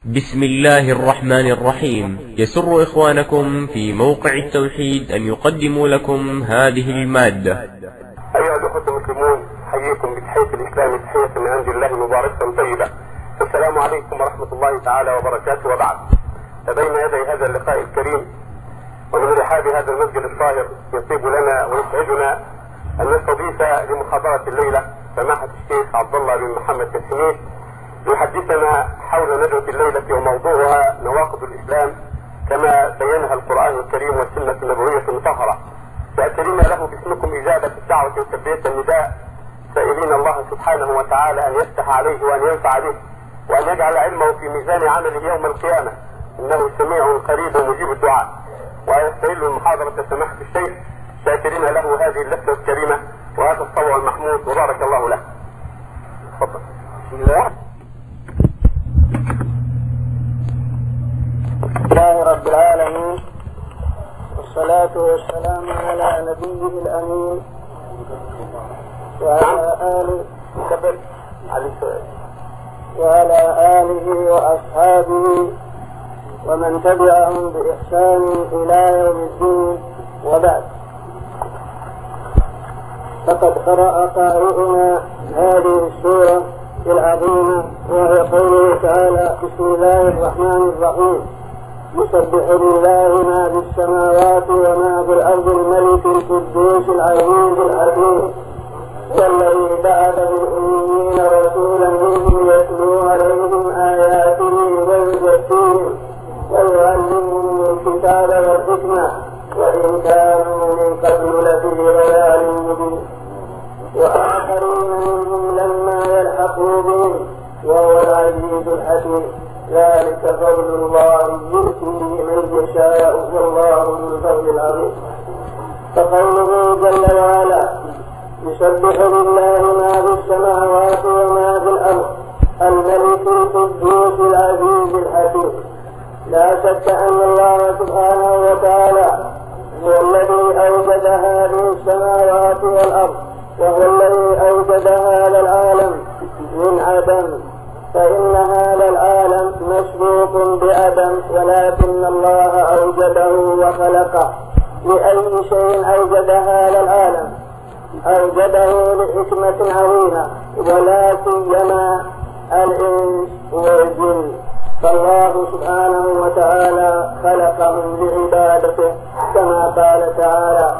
بسم الله الرحمن الرحيم. يسر إخوانكم في موقع التوحيد أن يقدموا لكم هذه المادة. أيها الأخوة المسلمون، حييكم بتحية الإسلام، تحية من عند الله مباركة طيبة. السلام عليكم ورحمة الله تعالى وبركاته. وبعد، بين يدي هذا اللقاء الكريم ومن رحاب هذا المسجد الطاهر يطيب لنا ويسعدنا أن نستضيف لمحاضرة الليلة سماحة الشيخ عبد الله بن محمد السميد يحدثنا حول ندوة الليلة وموضوعها نواقض الإسلام كما بينها القرآن الكريم والسنة النبوية المطهرة. سألتنا له باسمكم إجابة الدعوة وتلبية النداء، سائلين الله سبحانه وتعالى أن يفتح عليه وأن ينفع به وأن يجعل علمه في ميزان عمله يوم القيامة، إنه سميع قريب مجيب الدعاء. ويستهل المحاضرة سماحة الشيخ شاكرين له هذه اللفتة الكريمة وهذا الطوع المحمود، وبارك الله له. تفضل. بسم الله. الله رب العالمين، والصلاة والسلام على نبيه الأمين وعلى آله وأصحابه ومن تبعهم بإحسان إلى يوم الدين. وبعد، فقد قرأ قارئنا هذه السورة العظيمة وهي قوله تعالى: بسم الله الرحمن الرحيم، يسبح لله ما في السماوات وما في الأرض الملك القدوس العزيز الحكيم والذي بعث بالأميين رسولا منهم يتلو عليهم آياته ويزكيهم ويعلمهم الكتاب والحكمة وإن كانوا من قبل لفي ضلال مبين وآخرين منهم لما يلحقوا بهم وهو العزيز الحكيم. ذلك فضل الله يؤتيه من يشاء والله ذو الفضل العظيم. فقوله جل وعلا: يسبح لله ما في السماوات وما في الأرض الملك القدوس العزيز الحكيم. لا شك أن الله سبحانه وتعالى هو الذي أوجد هذه السماوات والأرض، وهو الذي أوجد هذا العالم من عدم، فإن هذا العالم مسبوق بعدم، ولكن الله أوجده وخلقه. لأي شيء أوجد هذا العالم؟ أوجده لحكمة عظيمة، ولا سيما الإنس والجن، فالله سبحانه وتعالى خلقهم لعبادته كما قال تعالى: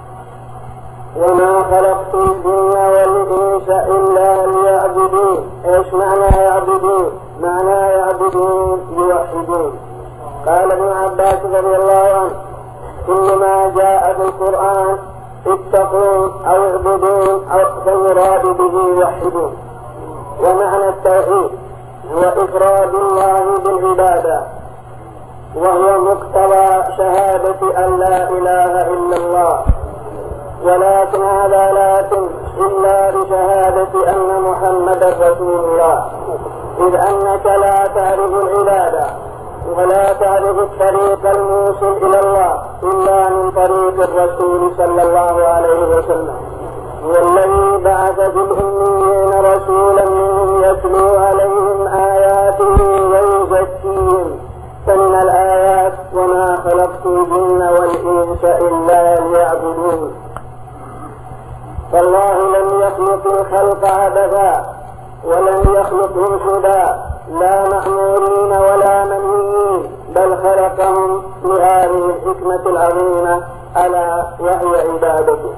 وما خلقت الجن والإنس إلا ليعبدون. إيش معنى يعبدون؟ معنى يعبدون يوحدون. قال ابن عباس رضي الله عنه: كل ما جاء في القرآن اتقون أو اعبدون أو فالمراد به يوحدون. ومعنى التوحيد هو إفراد الله بالعبادة، وهو مقتضى شهادة أن لا إله إلا الله، ولكن هذا لا يتم إلا بشهادة أن محمدا رسول الله، إذ أنك لا تعرف العبادة ولا تعرف الطريق الموصل إلى الله إلا من طريق الرسول صلى الله عليه وسلم. والذي بعث بالأميين رسولا منهم يتلو عليهم آياته ويزكيهم. فمن الآيات: وما خلقت الجن والإنس إلا ليعبدون. فالله لم يخلق الخلق عبثا ولم يخلقهم سدى، لا مأمورين ولا منهيين، بل خلقهم لهذه الحكمة العظيمة ألا وهي عبادته.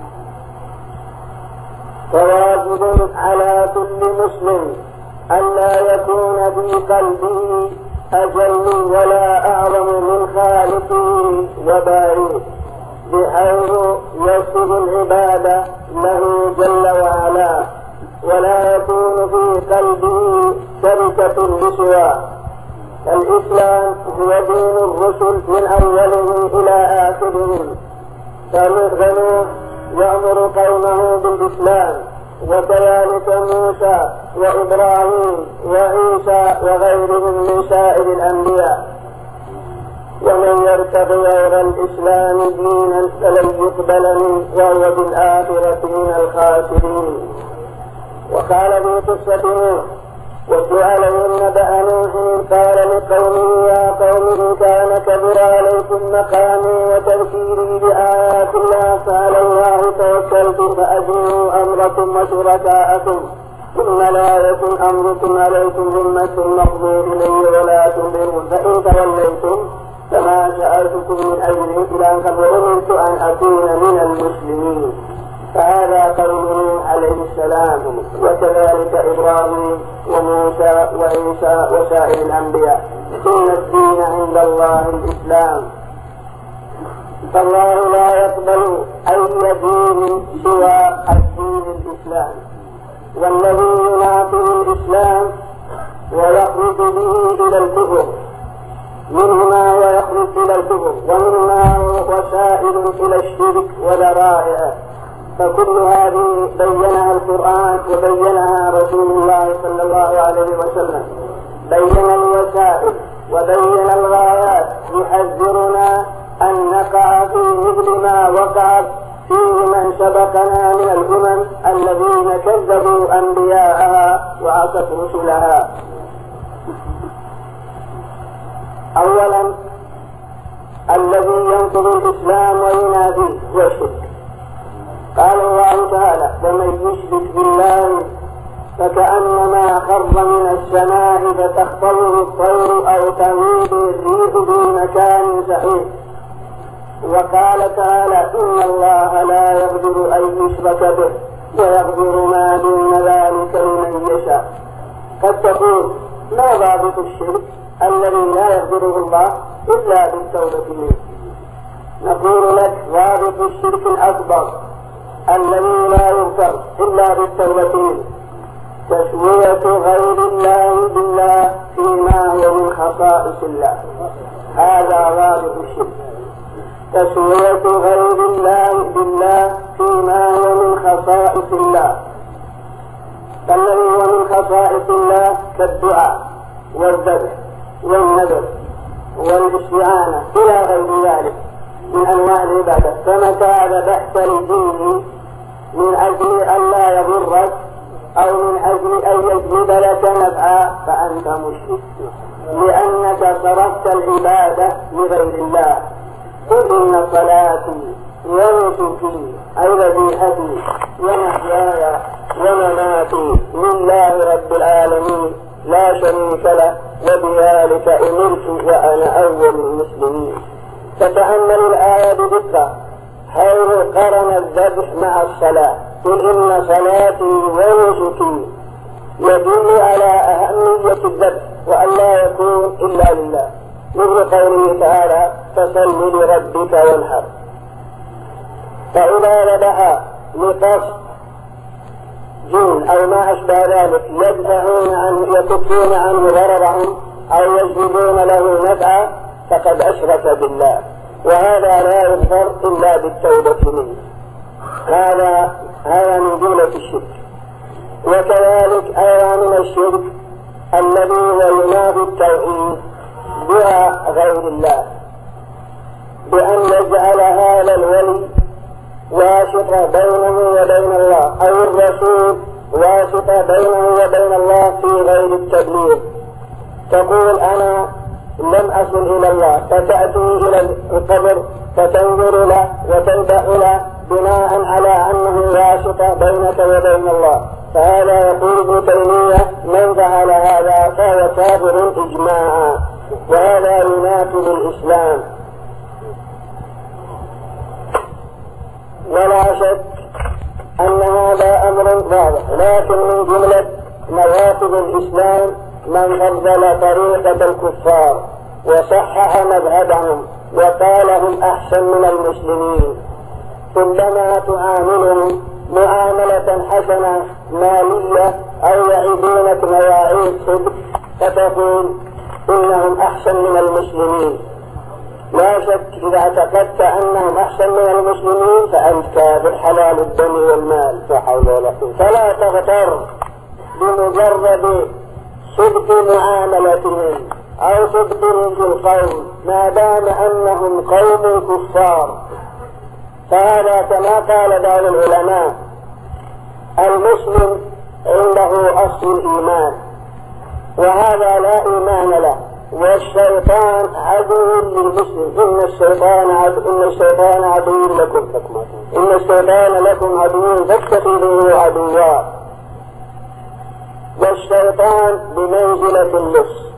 فواجب على كل مسلم ألا يكون في قلبه أجل ولا أعظم من خالقه وبارئه، بحيث يسر العبادة له جل وعلا، ولا يكون في قلبه شركة لسواه. الإسلام هو دين الرسل من أولهم إلى آخرهم، فنوح يأمر قومه بالإسلام، وكذلك موسى وإبراهيم وعيسى وغيرهم من سائر الأنبياء. ومن يرتضي غير الإسلام دينا فلن يقبل منه وهو بالآخرة من الخاسرين. وقال في قصة نوح: وسئل نبأ نوح قال لقومه يا قوم إن كان كبر عليكم مقامي وتذكيري بآيات الله فعلى الله توكلت فأجمعوا أمركم وشركاءكم ثم لا يكن أمركم عليكم ذمة مقضوا إلي ولا تنظرون فإن توليتم فما سألتكم من أجره إلا أن قد أمرت أن أكون من المسلمين. فهذا قوله عليه السلام. وكذلك إبراهيم وموسى وعيسى وسائر الأنبياء. إن الدين عند الله الإسلام، فالله لا يقبل أي دين سوى الدين الإسلام، والذي يناقض الإسلام ويخرج به إلى الكفر منهما ويخرج إلى الكفر ومنهما وسائل إلى الشرك وذرائع، فكل هذه بينها القرآن وبينها رسول الله صلى الله عليه وسلم، بين الوسائل وبين الغايات، يحذرنا أن نقع في مثل ما وقع فيه من سبقنا من الأمم الذين كذبوا أنبياءها وعصوا رسلها. أولا الذي ينقض الإسلام ويناديه هو الشرك. قال الله تعالى ومن يشرك بالله فكأنما خر من السماء فتخطفه الطير أو تهوي به الريح في مكان سحيق. وقال تعالى إن الله لا يغفر أن يشرك به ويغفر ما دون ذلك لمن يشاء. قد تقول ما ضابط الشرك الذي لا يغفره الله إلا بالتوبة منه؟ نقول لك ضابط الشرك الأكبر الذي لا يغفر إلا بالتوبة منه تسوية غير الله بالله فيما هو من خصائص الله. هذا ضابط الشرك، تسوية غير الله بالله فيما هو من خصائص الله. فالذي هو من خصائص الله كالدعاء والذبح والنذر والاستعانة إلى غير ذلك من أنواع العبادة. فمتى ذبحت لدينه من أجل أن لا يضرك أو من أجل أن يجلب لك نفعا فأنت مشرك، لأنك صرفت العبادة لغير الله. قل إن صلاتي ونسكي أي ذبيحتي ومحياي ومماتي لله رب العالمين لا شريك له وبذلك أمرت وأنا أول المسلمين. فتأمل الآية بدقة حيث قرن الذبح مع الصلاة. قل إن صلاتي ونسكي يدل على أهمية الذبح وأن لا يكون إلا لله، مثل قوله تعالى فصل لربك وانحر. فإذا ذبح لقصد جن أو ما أشبه ذلك يكفون عنه ضررهم أو يجلبون له نفعا فقد أشرك بالله، وهذا لا يغفر إلا بالتوبة منه. هذا من جملة الشرك. وكذلك أيضا من الشرك الذي هو ينافي التوحيد دعاء غير الله، بأن يجعل هذا الولي واسطة بينه وبين الله أو الرسول واسطة بينه وبين الله في غير التبليغ. تقول أنا لم أصل إلى الله، فتأتي إلى القبر فتنظر له وتذبح له بناء على أنه واسطة بينك وبين الله. فهذا يقول ابن تيمية من فعل هذا فهو كافر إجماعا، وهذا ينافي الإسلام. ولا شك أن هذا أمر واضح، لكن من جملة نواقض الإسلام من فضل طريقة الكفار وصحح مذهبهم وقال هم أحسن من المسلمين. كلما تعاملهم معاملة حسنة مالية أو يعيدونك مواعيد صدق فتقول إنهم أحسن من المسلمين. لا شك إذا اعتقدت أنهم أحسن من المسلمين فأنت كافر حلال الدم والمال. فلا تغتر بمجرد صدق معاملتهم أو صدقهم في القول ما دام أنهم قوم كفار. فهذا كما قال بعض العلماء المسلم عنده أصل الإيمان وهذا لا إيمان له. والشيطان عدو للمسلم. إن الشيطان عدو لكم. إن الشيطان لكم عدو فاتخذوه عدوا. والشيطان بمنزلة اللص.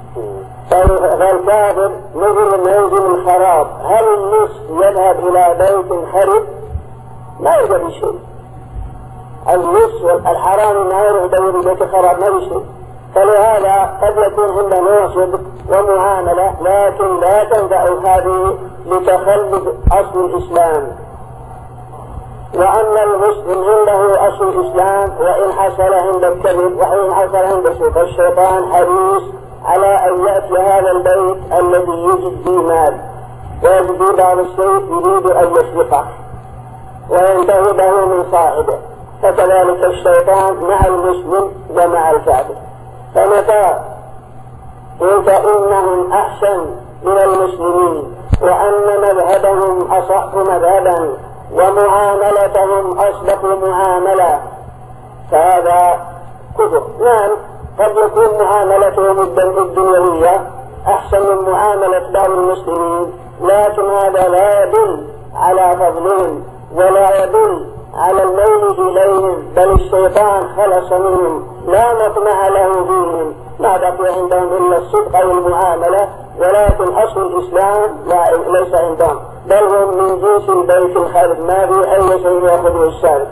فالكافر مثل منزل الخراب. هل اللص يذهب إلى بيت خرب؟ ما يوجد شيء. اللص والحرام ما يروح يدور بيت خراب، ما في شيء. فلهذا قد يكون عنده نصب ومعاملة، لكن لا تنفع هذه لتخلد أصل الإسلام. وأن المسلم عنده أصل الإسلام وإن حصل عند الكذب وإن حصل عند سوء، فالشيطان حريص على أن يأتي هذا البيت الذي يجد فيه مال ويجد فيه بعض الشيء يريد أن يسرقه وينتهبه من صاحبه. فكذلك الشيطان مع المسلم ومع الكافر. فمتى قلت إنهم أحسن من المسلمين وأن مذهبهم أصح مذهبا ومعاملتهم أصدق معاملة فهذا كفر. نعم قد يكون معاملتهم الدنيوية أحسن من معاملة بعض المسلمين، لكن هذا لا يدل على فضلهم ولا يدل على الميل إليهم، بل الشيطان خلص منهم لا مطمع له فيهم، ما بقي عندهم إلا الصدق والمعاملة، ولكن أصل الإسلام ليس عندهم، بل هم من جنس البيت الخارج، ما في أي شيء يأخذه الشارع.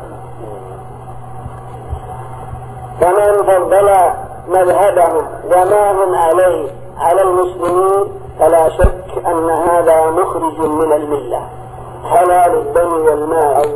فمن فضل مذهبهم وما هم عليه على المسلمين فلا شك أن هذا مخرج من الملة، حلال الدم والمال.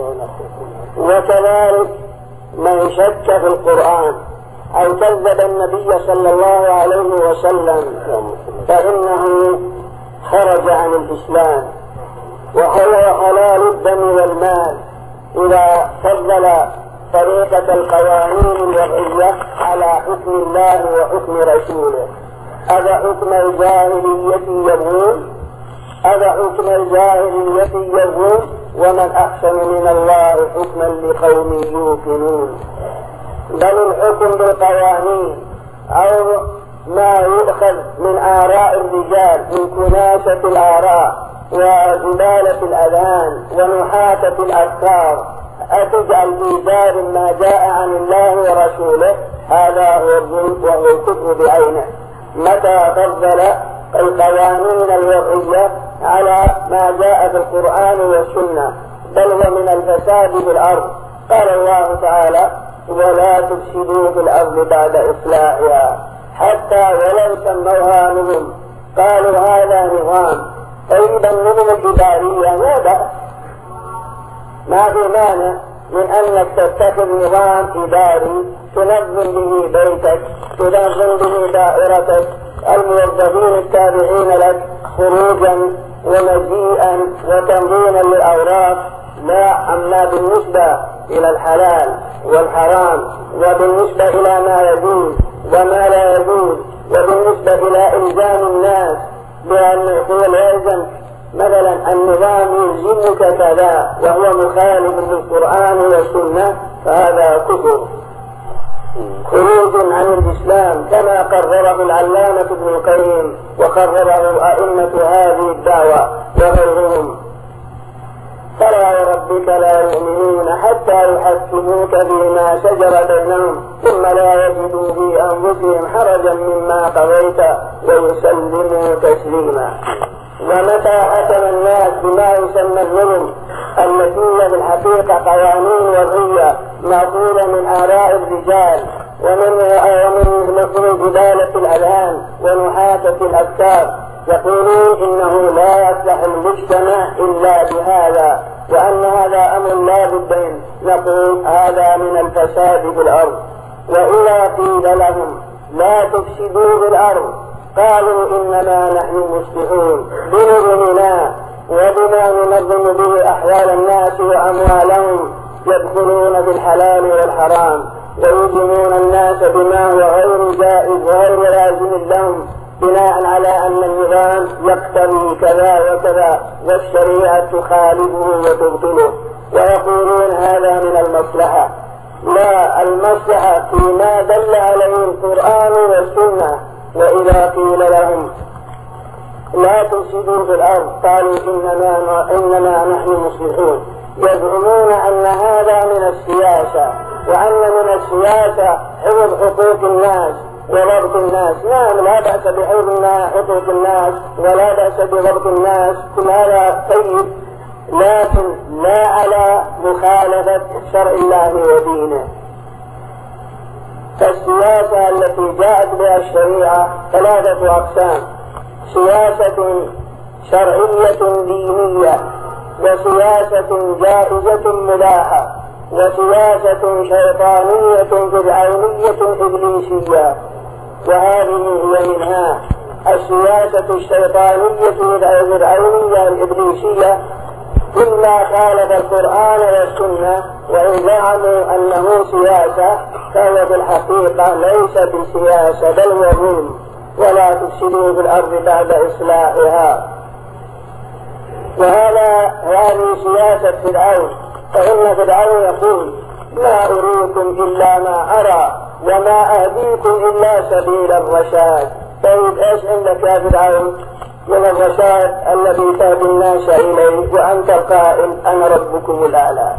وكذلك من شك في القرآن أو كذب النبي صلى الله عليه وسلم فإنه خرج عن الإسلام. وهو حلال الدم والمال إذا فضل طريقة القوانين الوضعية على حكم الله وحكم رسوله. هذا حكم الجاهلية يبغون، هذا حكم الجاهلية يبغون، ومن أحسن من الله حكما لقوم يوقنون. بل الحكم بالقوانين أو ما يؤخذ من آراء الرجال من كناسة الآراء وزبالة الأذهان ونحاتة الأفكار أتجعل في دار ما جاء عن الله ورسوله، هذا هو الظلم وهو الكفر بعينه. متى فضل القوانين الوضعية على ما جاء في القرآن والسنة، بل هو من الفساد في الأرض. قال الله تعالى: ولا تفسدوا في الأرض بعد إصلاحها، حتى ولو سموها نظم قالوا هذا نظام. طيب النظم الإدارية لا بأس، ما في مانع من أنك تتخذ نظام إداري تنظم به بيتك، تنظم به دائرتك، الموظفين التابعين لك خروجا ومجيئا وتنظيما للأوراق. لا، أما بالنسبة إلى الحلال والحرام، وبالنسبة إلى ما يجوز وما لا يجوز، وبالنسبة إلى إلزام الناس بأن يقول يلزم مثلا النظام يلزمك كذا وهو مخالف للقرآن والسنة، فهذا كفر، خروج عن الإسلام، كما قرره العلامة ابن القيم وقرره أئمة هذه الدعوة وغيرهم. فلا وربك لا يؤمنون حتى يحكموك فيما شجر بينهم ثم لا يجدوا في أنفسهم حرجا مما قضيت ويسلموا تسليما. ومتى حكم الناس بما يسمى النظم التي هي بالحقيقة قوانين وضعية مأخوذة من آراء الرجال ومن جبالة الأذهان ونحاتة الأفكار، يقولون إنه لا يصلح المجتمع إلا بهذا، وأن هذا أمر لا بد منه. نقول هذا من الفساد في الأرض. وإذا قيل لهم لا تفسدوا في الأرض قالوا إنما نحن مصلحون بنظمنا وبما ننظم به أحوال الناس وأموالهم، يدخلون في الحلال والحرام ويلزمون الناس بما هو غير جائز وغير لازم لهم بناء على أن النظام يقتضي كذا وكذا والشريعة تخالفه وتبطله، ويقولون هذا من المصلحة. لا المصلحة فيما دل عليه القرآن والسنة. وإذا قيل لهم لا تفسدوا في الأرض قالوا إننا نحن مصلحون. يزعمون أن هذا من السياسة، وأن من السياسة حفظ حقوق الناس وضبط الناس. نعم، لا بأس بحفظ حقوق الناس ولا بأس بضبط الناس، كل هذا طيب، لكن لا على مخالفة شرع الله ودينه. فالسياسة التي جاءت بها الشريعة 3 أقسام: سياسة شرعية دينية، وسياسة جائزة مباحة، وسياسة شيطانية فرعونية إبليسية. وهذه هي منها. السياسة الشيطانية الفرعونية الإبليسية إما خالف القرآن والسنة، وإن زعموا أنه سياسة فهو في الحقيقة ليس بسياسة بل هو ظلم. ولا تفسدوا في الأرض بعد إصلاحها. هذه سياسة فرعون. فإن فرعون يقول: ما أريكم إلا ما أرى وما أهديكم إلا سبيل الرشاد. طيب إيش عندك يا فرعون من الرشاد الذي تهدي الناس إليه وأنت القائل أنا ربكم الأعلى؟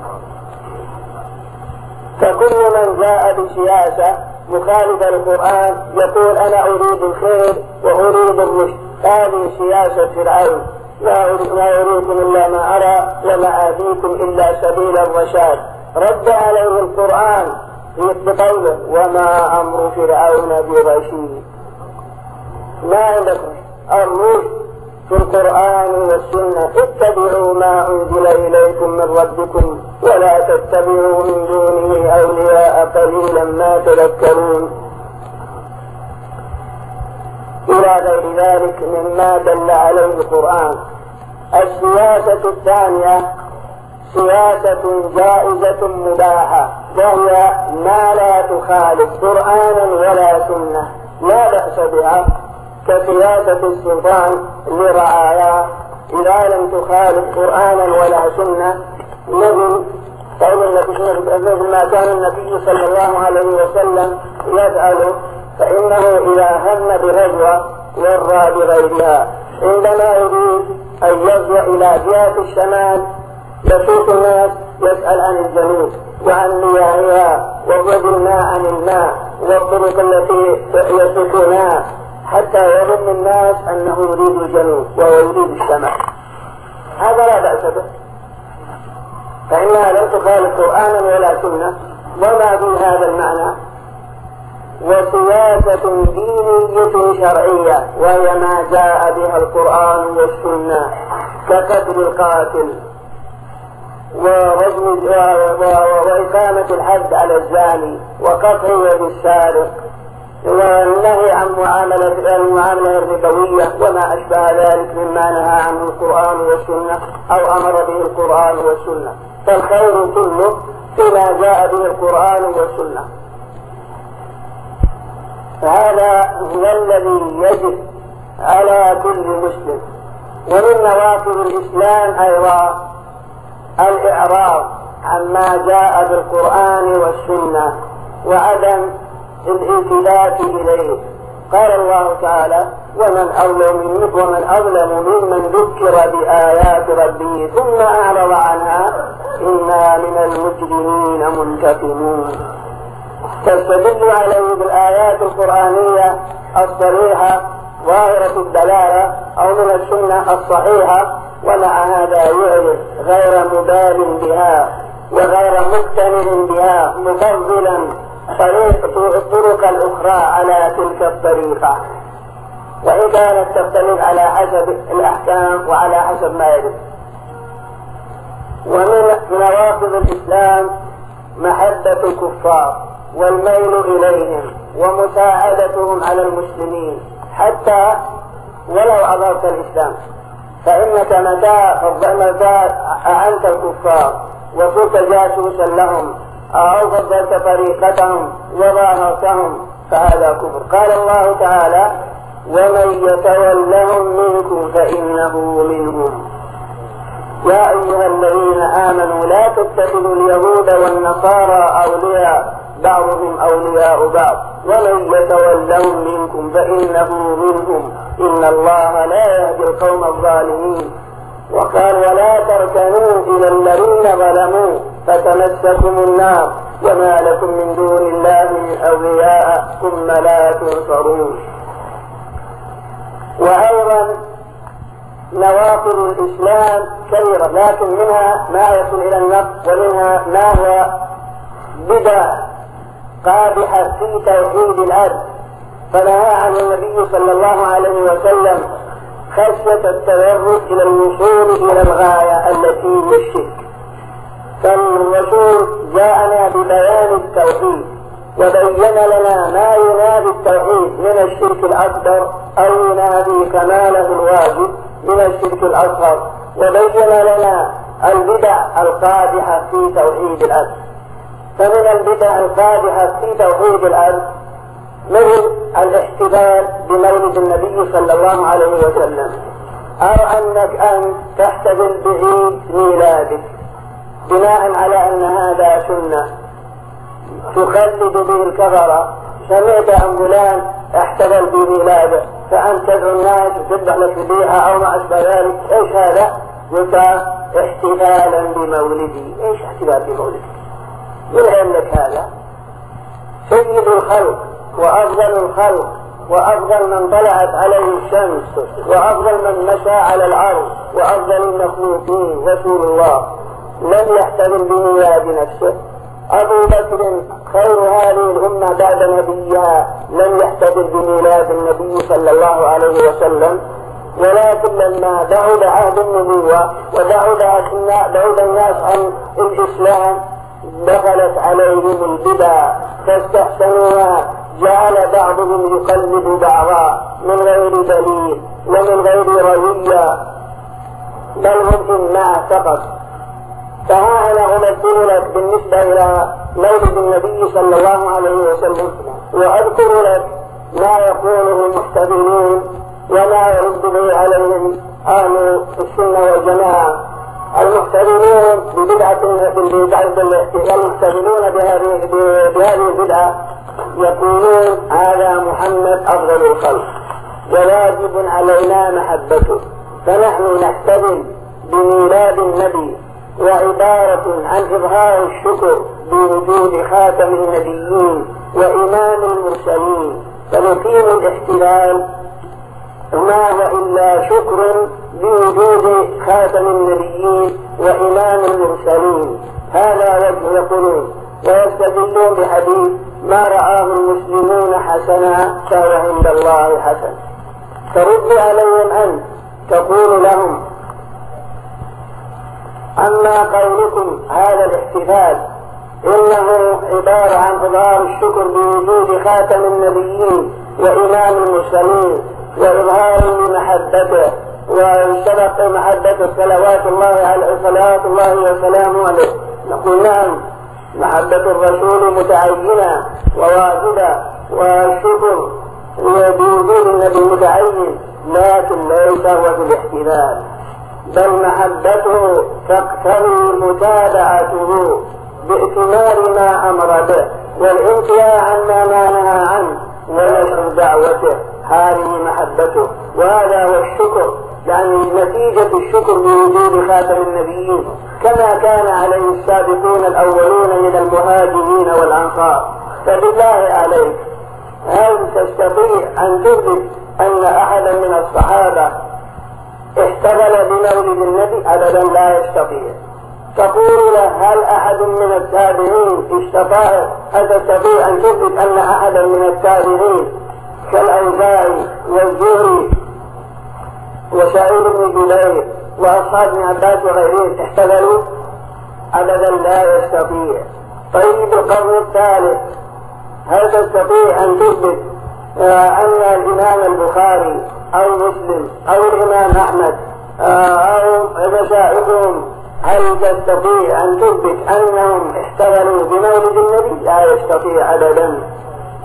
فكل من جاء بسياسة مخالفة للقرآن يقول أنا أريد الخير وأريد الرشد. هذه سياسة فرعون: ما أريكم إلا ما أرى وما آتيكم إلا سبيل الرشاد. رد عليه القرآن بقوله: وما أمر فرعون برشيد. ما عندك الرشد في القرآن والسنة. اتبعوا ما أنزل إليكم من ربكم ولا تتبعوا من دونه أولياء قليلا ما تذكرون، إلى غير ذلك مما دل عليه القرآن. السياسة الثانية سياسة جائزة مباحة، وهي ما لا تخالف قرآنا ولا سنة لا بأس بها، كسياسة السلطان لرعاياه إذا لم تخالف قرآنا ولا سنة. مثل ما كان النبي صلى الله عليه وسلم يفعل، فإنه إذا هم بغزوة ورى بغيرها. عندما يريد أن يغزو إلى جهة الشمال يشوف الناس يسأل عن الجنوب وعن مياهها والرجل عن الماء والطرق التي يسلكونها، حتى يظن الناس أنه يريد الجنوب وهو يريد الشمال. هذا لا بأس به، فإنها لم تخالف قرآنا ولا سنة وما في هذا المعنى. وسياسة دينية شرعية، وهي ما جاء بها القرآن والسنة، كقتل القاتل وإقامة الحد على الزاني وقطع يد السارق والنهي عن المعاملة الربوية وما أشبه ذلك مما نهى عنه القرآن والسنة أو أمر به القرآن والسنة. فالخير كله فيما جاء به القرآن والسنة. فهذا هو الذي يجب على كل مسلم. ومن نواقض الإسلام أيضا الإعراض عما جاء بالقرآن والسنة وعدم الالتفات إليه. قال الله تعالى: ومن أظلم ممن ذكر بآيات ربه ثم أعرض عنها إنا من المجرمين منتقمون. تستدل عليه بالآيات القرآنية الصريحة ظاهرة الدلالة أو من السنة الصحيحة، ومع هذا يعرض غير مبال بها وغير مقتنع بها، مفضلا الطرق الأخرى على تلك الطريقة، وإن كانت تختلف على حسب الأحكام وعلى حسب ما يجب. ومن نواقض الإسلام محبة الكفار والميل إليهم ومساعدتهم على المسلمين حتى ولو أضرت الإسلام، فإنك متى أعنت الكفار وكنت جاسوسا لهم أو فضلت طريقتهم وظاهرتهم فهذا كفر. قال الله تعالى: ومن يتولهم منكم فإنه منهم. يا أيها الذين آمنوا لا تتخذوا اليهود والنصارى أولياء بعضهم أولياء بعض ومن يتولهم منكم فإنه منهم إن الله لا يهدي القوم الظالمين. وقال ولا تركنوا إلى الذين ظلموا فتمسكم النار وما لكم من دون الله من أولياء ثم لا تنصرون. وأيضا نواقض الإسلام كثيرة، لكن منها ما يصل إلى النقص ومنها ما هو بدع قادحة في توحيد العبد، فنهى عن النبي صلى الله عليه وسلم خشية التدرج إلى الوصول إلى الغاية التي هي الشرك. فالرسول جاءنا ببيان التوحيد وبين لنا ما ينافي التوحيد من الشرك الأكبر أو ينافي كماله الواجب من الشرك الأصغر، وبين لنا البدع القادحة في توحيد العبد. فمن البدع القادحة في توحيد العبد مثل الاحتفال بمولد النبي صلى الله عليه وسلم، أو أنك أن تحتفل بعيد ميلادك بناء على أن هذا سنة تخلد به الكفرة. سمعت أن فلان احتفل بميلاده فأنت تدعو الناس وتذبح لك ذبيحة أو ما أشبه ذلك. إيش هذا؟ يسمى احتفالا بمولدي. إيش احتفال بمولدي؟ من أين لك هذا؟ سيد الخلق وأفضل الخلق وأفضل من طلعت عليه الشمس وأفضل من مشى على الأرض وأفضل المخلوقين رسول الله لم يحتفل بميلاد نفسه. أبو بكر خير هذه الأمة بعد نبيها لم يحتفل بميلاد النبي صلى الله عليه وسلم. ولكن لما بعد عهد النبوة وبعد الناس عن الإسلام دخلت عليهم البدع فاستحسنوها، جعل بعضهم يقلد بعضا من غير دليل ومن غير روية بل هم إماع فقط. فها أنا أمثل لك بالنسبة إلى مولد النبي صلى الله عليه وسلم وأذكر لك ما يقوله المحتفلون وما يرد به عليهم أهل السنة والجماعة. المحتفلون المحتفلون بهذه البدعة يقولون هذا محمد أفضل الخلق وواجب علينا محبته، فنحن نحتفل بميلاد النبي وعبارة عن إظهار الشكر بوجود خاتم النبيين وإمام المرسلين، فنقيم الاحتفال وما هو إلا شكر بوجود خاتم النبيين وإمام المرسلين. هذا وجه يقولون ويستدلون بحديث ما رآه المسلمون حسنا فهو عند الله حسن. ترد عليهم أن تقول لهم أما قولكم هذا الاحتفال إنه عبارة عن إظهار الشكر بوجود خاتم النبيين وإمام المرسلين وإظهار لمحبته وسبق محبته صلوات الله وسلامه عليه، نقول نعم محبة الرسول متعينة وواجبة والشكر بوجود النبي متعين، لكن ليس هو في الاحتفال، بل محبته تقتضي متابعته بائتمار ما أمر به والانتهاء عما ما نهى عنه ونشر دعوته، هذه محبته. وهذا هو الشكر، يعني نتيجة الشكر بوجود خاتم النبيين كما كان عليه السابقون الأولون من المهاجرين والأنصار. فبالله عليك هل تستطيع أن تثبت أن أحدا من الصحابة احتفل بمولد النبي؟ أبدا لا يستطيع. تقول له هل أحد من التابعين هل تستطيع أن تثبت أن أحدا من التابعين كالأوزاعي والزهري وسعيد بن جبير وأصحاب ابن عباس وغيرهم احتفلوا؟ أبدا لا يستطيع. طيب القرن الثالث هل تستطيع أن تثبت أن الإمام البخاري أو مسلم أو الإمام أحمد أو مشايخهم هل تستطيع أن تثبت أنهم احتفلوا بمولد النبي؟ لا يستطيع أبدا.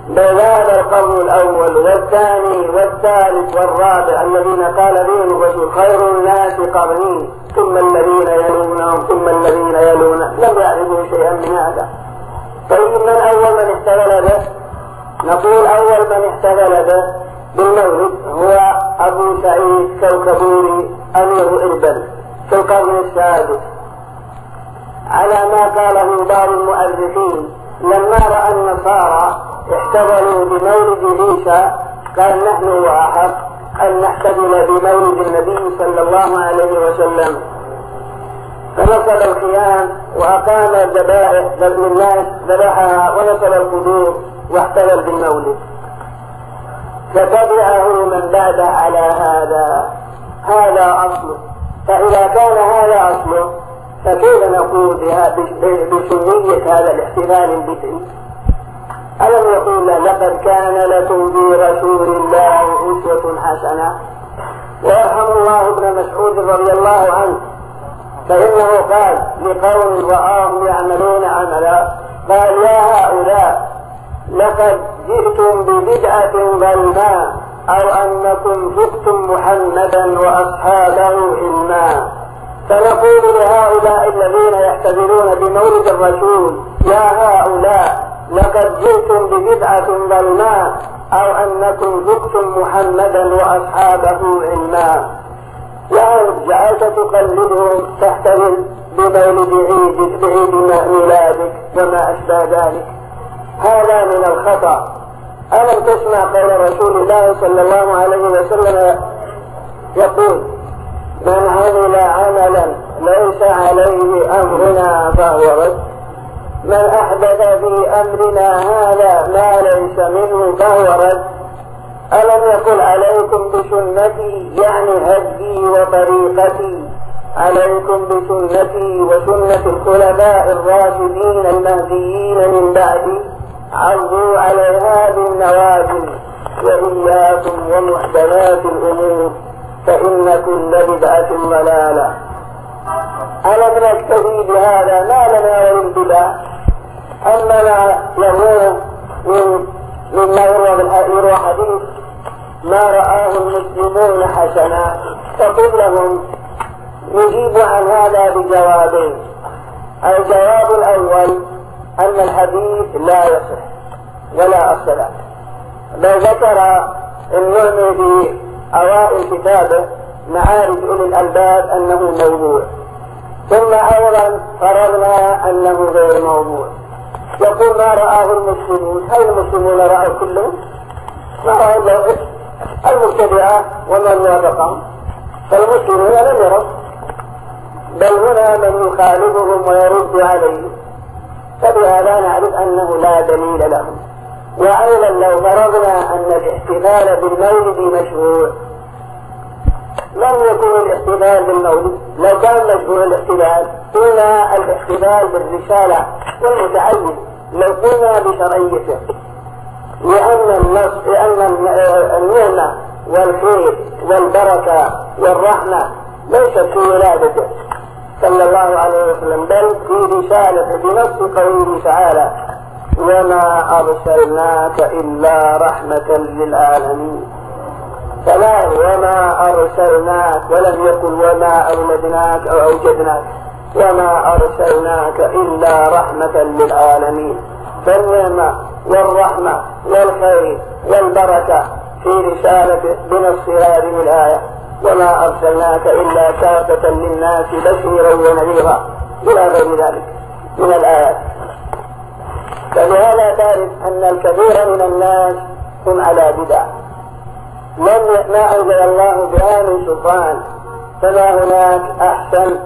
بل هذا القول الأول والثاني والثالث والرابع الذين قال بهم الرسول خير الناس قرني ثم الذين يلونهم ثم الذين يلونهم لم يعرفوا شيئا من هذا. طيب من أول من احتفل به؟ نقول أول من احتفل به بالمولد هو أبو سعيد كوكبوري أمير إربل في القرن السادس، على ما قاله بعض المؤرخين لما رأى النصارى احتفلوا بمولد عيسى قال نحن وأحق أن نحتفل بمولد النبي صلى الله عليه وسلم، فنصب الخيام وأقام الذبائح للناس ذبحها ونصب القدور واحتفل بالمولد، فتبعه من بعده على هذا أصله. فإذا كان هذا أصله فكيف نقول بسنية هذا الاحتفال البدعي؟ ألم يقول لقد كان لكم في رسول الله أسوة حسنة؟ ويرحم الله ابن مسعود رضي الله عنه فإنه قال لقوم رآهم يعملون عملا قال يا هؤلاء لقد جئتم ببدعة ظلماء أو أنكم جئتم محمدا وأصحابه علما. فنقول لهؤلاء الذين يحتفلون بمولد الرسول يا هؤلاء لقد جئتم ببدعة ظلماء أو أنكم جئتم محمدا وأصحابه علما. يعني جعلت تقلدهم تحتفل بمولد بعيد ميلادك وما أشبه ذلك، هذا من الخطأ. ألم تسمع قول رسول الله صلى الله عليه وسلم يقول من عمل عملا ليس عليه أمرنا فهو رد، من أحدث في أمرنا هذا ما ليس منه فهو رد. ألم يقل عليكم بسنتي يعني هدي وطريقتي، عليكم بسنتي وسنة الخلفاء الراشدين المهديين من بعدي عضوا عليها بالنواجذ وإياكم ومحدثات الأمور فإن كل بدعة ضلالة. ألم نكتفي بهذا ما لنا والانتباه؟ أننا له مما يروى حديث ما رآه المسلمون حسنا، فقل لهم نجيب عن هذا بجوابين. الجواب الأول أن الحديث لا يصح ولا أصل له، بل ذكر النعمي في أوائل كتابه معارج أولي الألباب أنه موضوع، ثم أيضا قررنا أنه غير موضوع. يقول ما رآه المسلمون، هل المسلمون رأوا كلهم؟ ما رأوا إلا المبتدعة ومن وافقهم، فالمسلمون لم يروا، بل هنا من يخالفهم ويرد عليهم، فبهذا نعرف أنه لا دليل لهم. وأيضا لو فرضنا أن الاحتفال بالمولد مشروع لم يكن الاحتفال بالمولد، لو كان مشروع الاحتفال قلنا الاحتفال بالرسالة والمتعين، لو قلنا بشرعيته، لأن النعمة والخير والبركة والرحمة ليست في ولادته صلى الله عليه وسلم، بل في رسالته بنص قوله تعالى وما أرسلناك إلا رحمة للعالمين. فلا وما أرسلناك، ولم يقل وما أولدناك أو أوجدناك، وما أرسلناك إلا رحمة للعالمين. فالنعمة والرحمة والخير والبركة في رسالته بنص هذه الآية وما أرسلناك إلا كافة للناس بشيرا ونذيرا إلى غير ذلك من الآيات. فلهذا تعرف أن الكثير من الناس هم على بدع ما أنزل الله بها من سلطان، فما هناك أحسن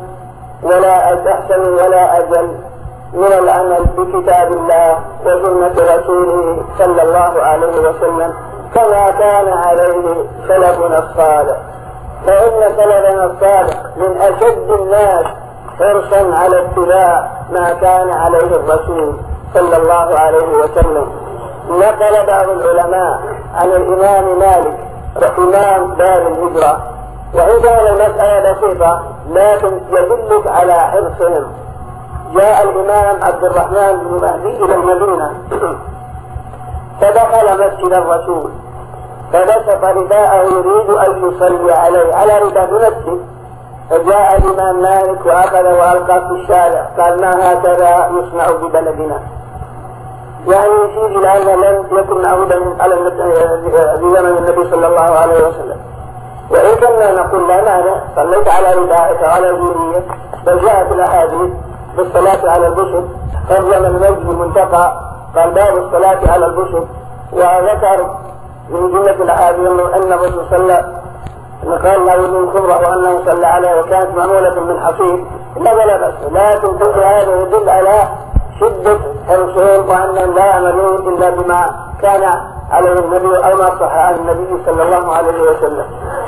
ولا أجل من العمل بكتاب الله وسنة رسوله صلى الله عليه وسلم كما كان عليه سلفنا الصالح. فإن سلفنا الصالح من أشد الناس حرصا على اتباع ما كان عليه الرسول صلى الله عليه وسلم. نقل بعض العلماء عن الإمام مالك إمام دار الهجرة، وإن كان المسألة بسيطة لكن يدلك على حرصهم. جاء الإمام عبد الرحمن بن مهدي إلى المدينة فدخل مسجد الرسول فبسط رداءه يريد أن يصلي عليه على رداء المسجد، فجاء الإمام مالك وأخذ وألقى في الشارع، قال: ما هكذا يصنع ببلدنا؟ يعني يشير إلى أن لم يكن معهودا في زمن النبي صلى الله عليه وسلم. وإن كنا نقول لا مانع، صليت على ردائك وعلى الجورية، بل جاءت الأحاديث بالصلاة على البشر، ترجم المجد المنتقى قال: باب الصلاة على البشر، وذكر من جملة الأحاديث أن الرسول صلى قال له من خبرة وأنه صلى عليه وكانت معمولة من حصير، لا بأس، لكن كل هذا يدل على شدة حرصهم وأنهم لا يعملون إلا بما كان عليه النبي أو ما صح عن النبي صلى الله عليه وسلم.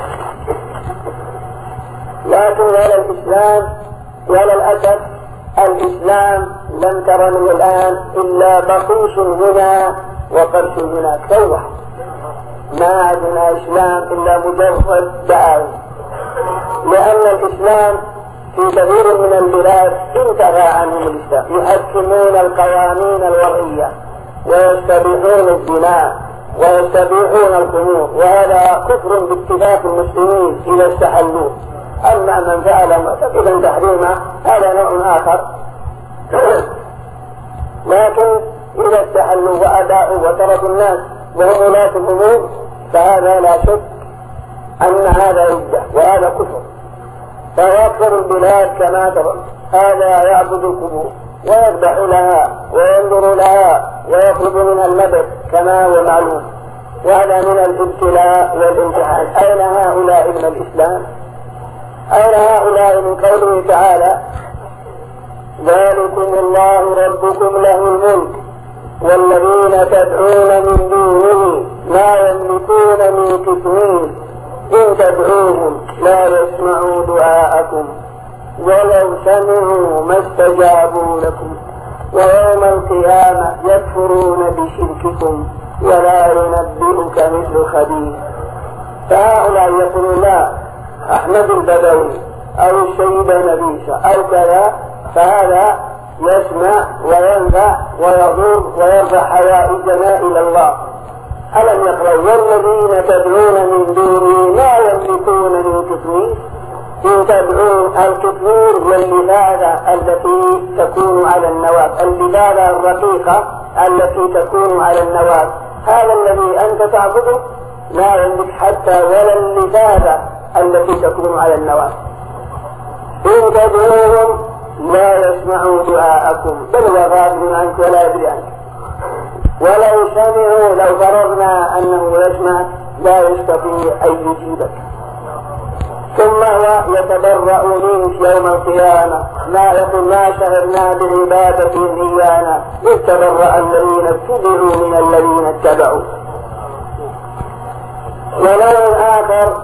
لكن على الإسلام وعلى الأسف الإسلام لم ترني الآن إلا بطيش هنا وقرش هناك، توضح ما عندنا إسلام إلا مجرد دعاوى، لأن الإسلام في كثير من البلاد انتهى عنهم الإسلام، يحكمون القوانين الوضعية ويستبيحون الزنا ويستبيحون الخمور، وهذا كفر باتفاق المسلمين إذا استحلوه. أما من فعل معتقدا تحريمه هذا نوع آخر. لكن إذا استحلوا وأداؤوا وتركوا الناس وهم ولاة الأمور فهذا لا شك أن هذا ردة وهذا كفر. فيكثر البلاد كما ترى، هذا يعبد القبور ويذبح لها وينظر لها ويطلب منها المدد كما هو معلوم، وهذا من الابتلاء والامتحان. أين هؤلاء من الإسلام؟ أين هؤلاء من قوله تعالى: ذلكم الله ربكم له الملك والذين تدعون من دونه ما يملكون من كثير إن تدعوهم لا يسمعوا دعاءكم ولو سمعوا ما استجابوا لكم ويوم القيامة يكفرون بشرككم ولا ينبئك مثل خبير. فهؤلاء يقولون: لا، أحمد البدوي أو السيد نبيسة أو كذا، فهذا يسمع وينفع ويضر ويرفع حوائجنا إلى الله. ألم يقرأوا والذين تدعون من دونه ما يملكون من كثير إن تدعون الكثير واللبادة التي تكون على النواة، اللبادة الرقيقة التي تكون على النواة، هذا الذي أنت تعبده لا يملك حتى ولا اللبادة التي تكون على النواة. إن تدعوهم لا يسمعوا دعاءكم بل هو غافل عنك ولا يدري عنك، ولو سمعوا لو فرضنا أنه يسمع لا يستطيع أن يجيبك. ثم هو يتبرأ منك يوم القيامة، ما يقول: ما شهدنا بعبادتهم إيانا يتبرأ الذين اتبعوا من الذين اتبعوا. ولو آخر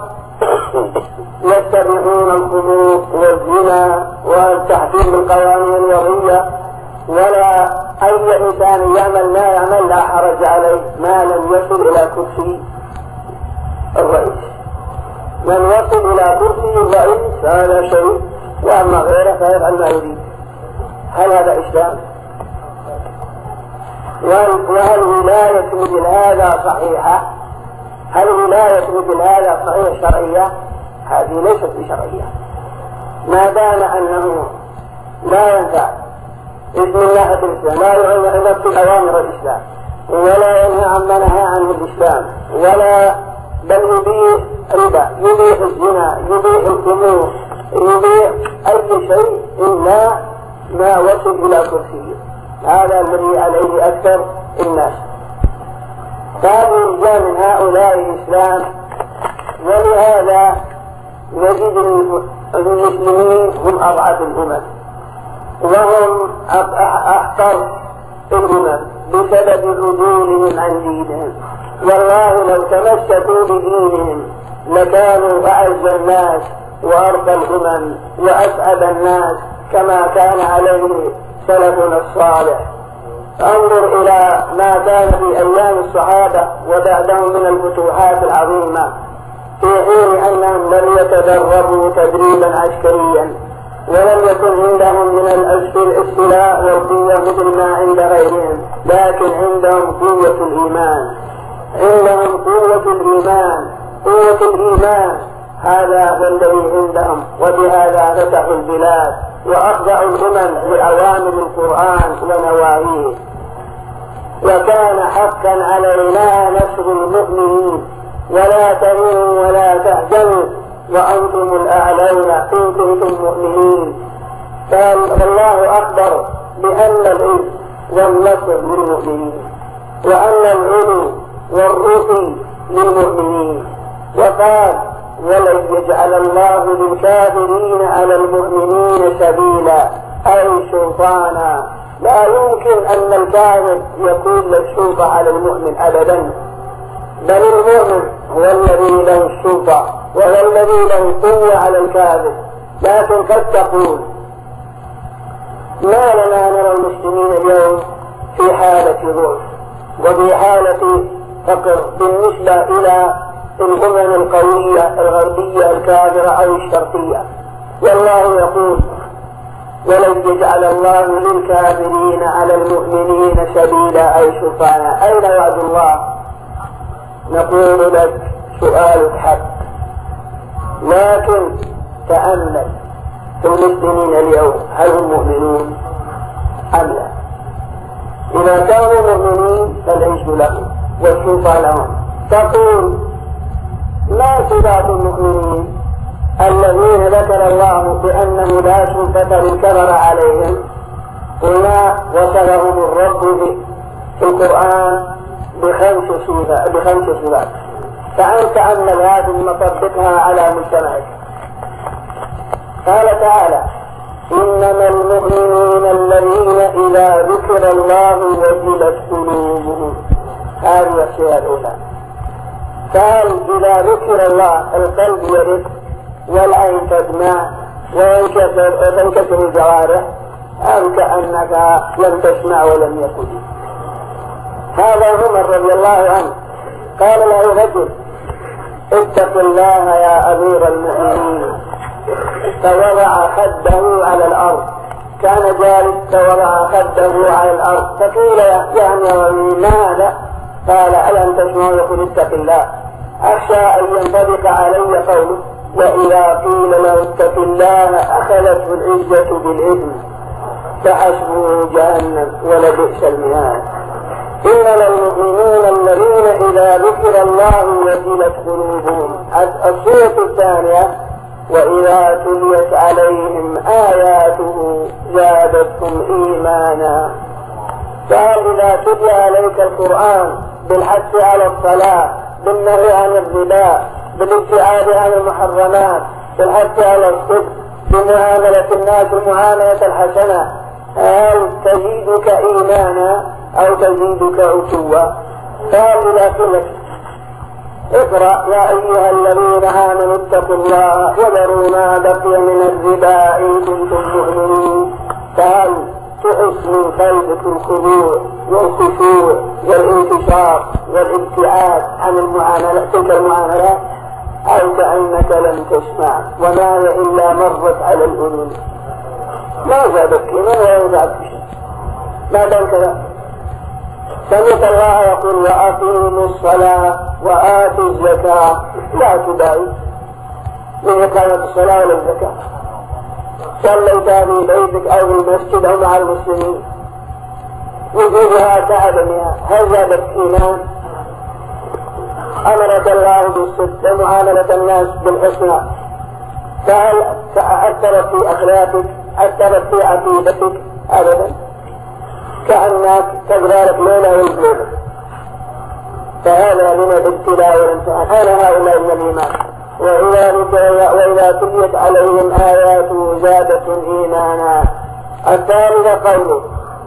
يتبعون الخمور والزنا والتحكيم بالقوانين الوضعية، ولا أي إنسان يعمل ما يعمل لا حرج عليه ما لم يصل إلى كرسي الرئيس. من وصل إلى كرسي الرئيس هذا شيء، وأما غيره فيفعل ما يريد. هل هذا إسلام؟ وهل ولاية مثل هذا صحيحة؟ هل ولاية مثل هذا صحيح شرعية؟ هذه ليست بشرعية، ما دام أنه لا ينفع بسم الله الإسلام، لا ينفذ أوامر الإسلام ولا ينهى عما نهى عنه الإسلام، ولا بل يبيح ربا، يبيح الزنا، يبيح الخمور، يبيح أي شيء إلا ما وصل إلى كرسيه. هذا الذي عليه أكثر الناس. فهذه الرجال من هؤلاء الإسلام، ولهذا نجد المسلمين هم أضعف الأمم وهم أحقر الأمم بسبب رجولهم عن دينهم. والله لو تمسكوا بدينهم لكانوا أعز الناس وأرقى الأمم وأسعد الناس كما كان عليه سلفنا الصالح. انظر إلى ما كان في أيام الصحابة وبعدهم من الفتوحات العظيمة، في حين أنهم لم يتدربوا تدريبا عسكريا ولم يكن عندهم من السلاح والقوة مثل ما عند غيرهم، لكن عندهم قوة الإيمان، عندهم قوة الإيمان، قوة الإيمان هذا هو الذي عندهم، وبهذا فتحوا البلاد وأخضعوا الأمم لأوامر القرآن ونواهيه. وكان حقا علينا نصر المؤمنين، ولا تهنوا ولا تحزنوا وأنتم الأعلون إن كنتم مؤمنين. فالله أخبر بأن العز والنصر للمؤمنين، وأن العلو والرقي للمؤمنين. وقال ولن يجعل الله للكافرين على المؤمنين سبيلا، أي سلطانا. لا يمكن أن الكافر يكون له السلطة على المؤمن أبدا، بل المؤمن هو الذي له السلطة وهو الذي له قوة على الكافر. لكن قد تقول ما لنا نرى المسلمين اليوم في حالة ضعف وفي حالة فقر بالنسبة إلى الأمم القوية الغربية الكافرة أو الشرقية. والله يقول ولن يجعل الله للكافرين على المؤمنين سبيلا أي سلطانا. أين وعد الله؟ نقول لك سؤالك حق، لكن تأمل في المسلمين اليوم هل هم مؤمنون أم لا؟ إذا كانوا مؤمنين فالعز لهم والسلطة لهم. تقول ما صفات المؤمنين الذين ذكر الله بأنه لا سلطة للكفر عليهم؟ قلنا وصفهم الرب في القرآن بخمس صفات. فأنت تأمل هذه وطبقها على مجتمعك. قال تعالى إنما المؤمنون الذين إذا ذكر الله وجلت قلوبهم. هذه الصفة الأولى. قال إذا ذكر الله القلب يرق والعين تدمع وتنكسر الجوارح أو كأنك لم تسمع ولم يكن. هذا عمر رضي الله عنه قال له رجل اتق الله يا أمير المؤمنين، فوضع خده على الأرض، كان جالس فوضع خده على الأرض، فقيل يا أمير المؤمنين ما هذا؟ قال ألم تسمعوا يقول اتق الله، أخشى أن ينطبق علي قوله وإذا قيل له اتق الله أخذته العزة بالإثم فحسبه جهنم ولبئس المهاد. إنما المؤمنون الذين إذا ذكر الله وجلت قلوبهم. الصورة الثانية وإذا تليت عليهم آياته زادتهم إيمانا. قال إذا تلي عليك القرآن بالحث على الصلاة، بالنهي عن الربا، بالابتعاد عن المحرمات، بالحث على الصدق، بمعاملة الناس المعاملة الحسنة، هل تزيدك إيمانا أو تزيدك عتوا؟ قال إلى كلك اقرأ يا أيها الذين آمنوا اتقوا الله وذروا ما بقي من الربا إن كنتم مؤمنين. فهل تحس من قلبك الخضوع والخشوع والانتشار والابتعاد عن تلك المعاملات، أو كأنك لم تسمع وما هي إلا مرت على الأذن؟ ما زادك ما يزعك شيء ما دام كذا. سمعت الله يقول وأقيموا الصلاة وآتوا الزكاة، لا تباعد من إقامة الصلاة ولا الزكاة. صليت في بيتك أو في المسجد أو مع المسلمين وجودها كعدمها، هل زادت إيمان؟ أمرك الله بالصدق ومعاملة الناس بالحسنى، فهل أثرت في أخلاقك؟ أثرت في عقيدتك؟ أبدا، كأنك تجرالك ليلة والليلة. فهذا من الابتلاء والامتحان. هذا هؤلاء من الإيمان. وإذا تليت عليهم آياته زادتهم إيمانا. الثالث قوله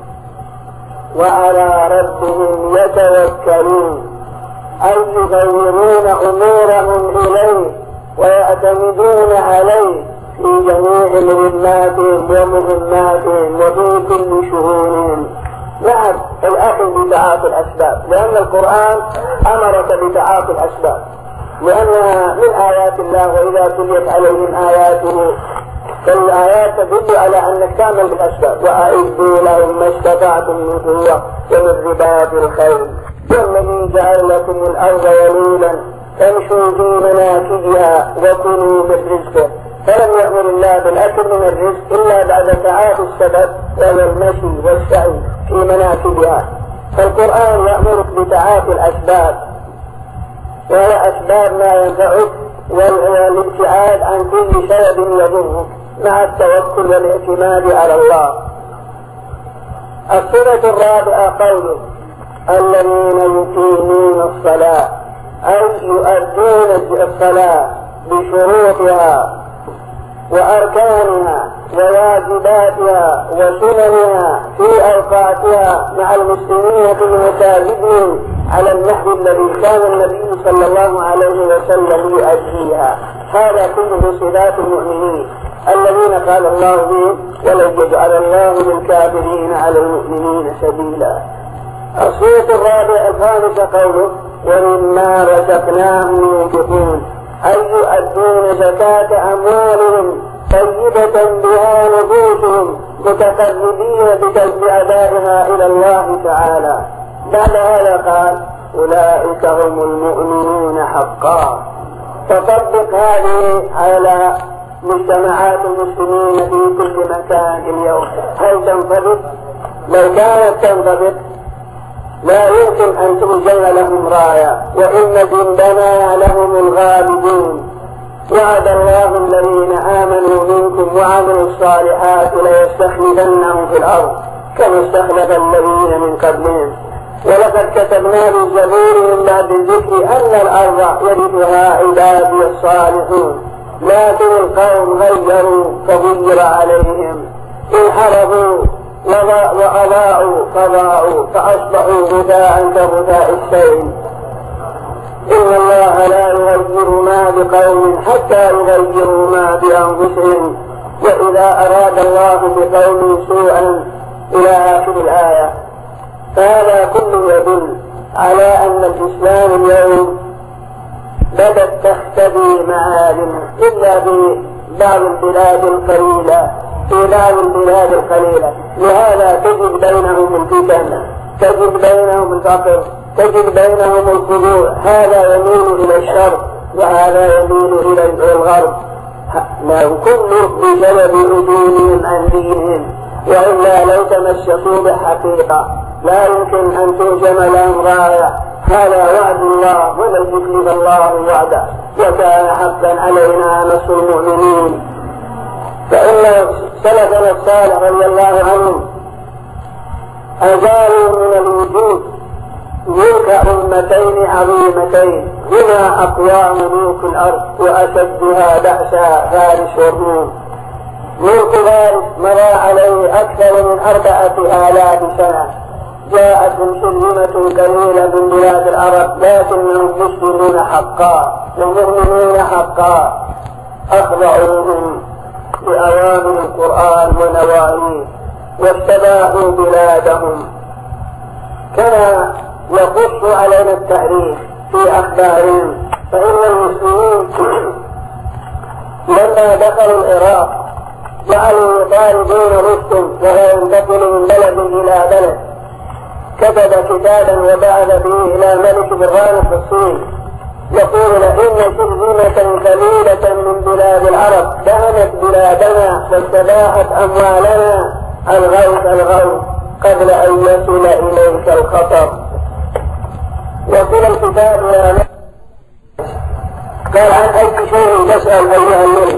وعلى ربهم يتوكلون، أي يغيرون أمورهم إليه ويعتمدون عليه في جميع مهماتهم ومهماتهم وفي كل شؤونهم. نعم الأخذ بتعاطي الأسباب، لأن القرآن أمرك بتعاطي الأسباب، لأنها من آيات الله وإذا تليت عليهم آياته فالآيات تدل على أنك تعمل بالأسباب. وأعدوا لهم ما استطعتم من قوة ومن رباط الخيل والذي جعل لكم الأرض ذلولا فامشوا في مناكبها وكلوا من رزقه. فلم يأمر الله بالأكل من الرزق إلا بعد تعافي السبب وهو المشي والسعي في مناكبها. فالقرآن يأمرك بتعافي الأسباب، وهي أسباب ما ينفعك والابتعاد عن كل سبب يضرك مع التوكل والاعتماد على الله. الصورة الرابعة قوله الذين يقيمون الصلاة، أي يؤدون الصلاة بشروطها وأركانها وواجباتها وسننها في أوقاتها مع المسلمين في مساجدهم على النحو الذي كان النبي صلى الله عليه وسلم يؤديها. هذا كله صفات المؤمنين الذين قال الله بهم ولن يجعل الله للكافرين على المؤمنين سبيلا. الصورة الرابعة الخامسة قوله ومما رزقناهم ينفقون، أي يؤدون زكاة أموالهم طيبة بها نفوسهم متقربين بأدائها إلى الله تعالى. بعد هذا قال أولئك هم المؤمنون حقا. فطبق هذه على مجتمعات المسلمين في كل مكان اليوم. هل تنضبط؟ لو كانت تنضبط لا يمكن أن تؤجل لهم راية، وإن جندنا لهم الغالبون. وعد الله الذين آمنوا منكم وعملوا الصالحات ليستخلفنهم في الأرض كما استخلف الذين من قبلهم. ولقد كتبنا في الزبور من بعد الذكر أن الأرض يرثها عبادي الصالحون، لكن القوم غيروا فغير عليهم، انحرفوا وأضاعوا فضاعوا فأصبحوا غثاء كغثاء السيل. إن الله لا يغير ما بقوم حتى يغيروا ما بأنفسهم، وإذا أراد الله بقوم سوءا إلى آخر الآية. فهذا كله يدل على أن الإسلام اليوم بدأت تختفي معالمه إلا في بعض البلاد القليلة، في بعض البلاد القليلة. لهذا تجد بينهم الفتن، تجد بينهم الفقر، تجد بينهم الخضوع. هذا يميل إلى الشر وهذا يميل إلى الغرب، كله بسبب عدولهم عن دينهم. وإلا لو تمسكوا بالحقيقة لا يمكن أن تهزم لهم راية. هذا وعد الله ولن يخلف الله وعده، وكان حقا علينا نصر المؤمنين. فإن سلفنا الصالح رضي الله عنهم أزالوا من الوجود ملك أمتين عظيمتين هما أقوى ملوك الأرض وأشدها بأسا فارس والروم. ملك فارس مضى عليه أكثر من 4000 سنة، جاءتهم سلمة قليلة من بلاد العرب لكنهم مسلمون حقا ومؤمنون حقا، أخضعوهم بأوامر القرآن ونواهيه واستباحوا بلادهم. كما يقص علينا التاريخ في أخبارهم، فإن المسلمين لما دخلوا العراق جعلوا يطالبون رستم وهو ينتقل من بلد إلى بلد، كتب كتابا وبعث به إلى ملك برهان في الصين يقول إن شرذمة قليلة من بلاد العرب دهمت بلادنا واستباحت أموالنا، الغوث قبل أن يصل إليك الخطر. وصل الكتاب إلى ملك قال عن أي شيء تسأل أيها الملك؟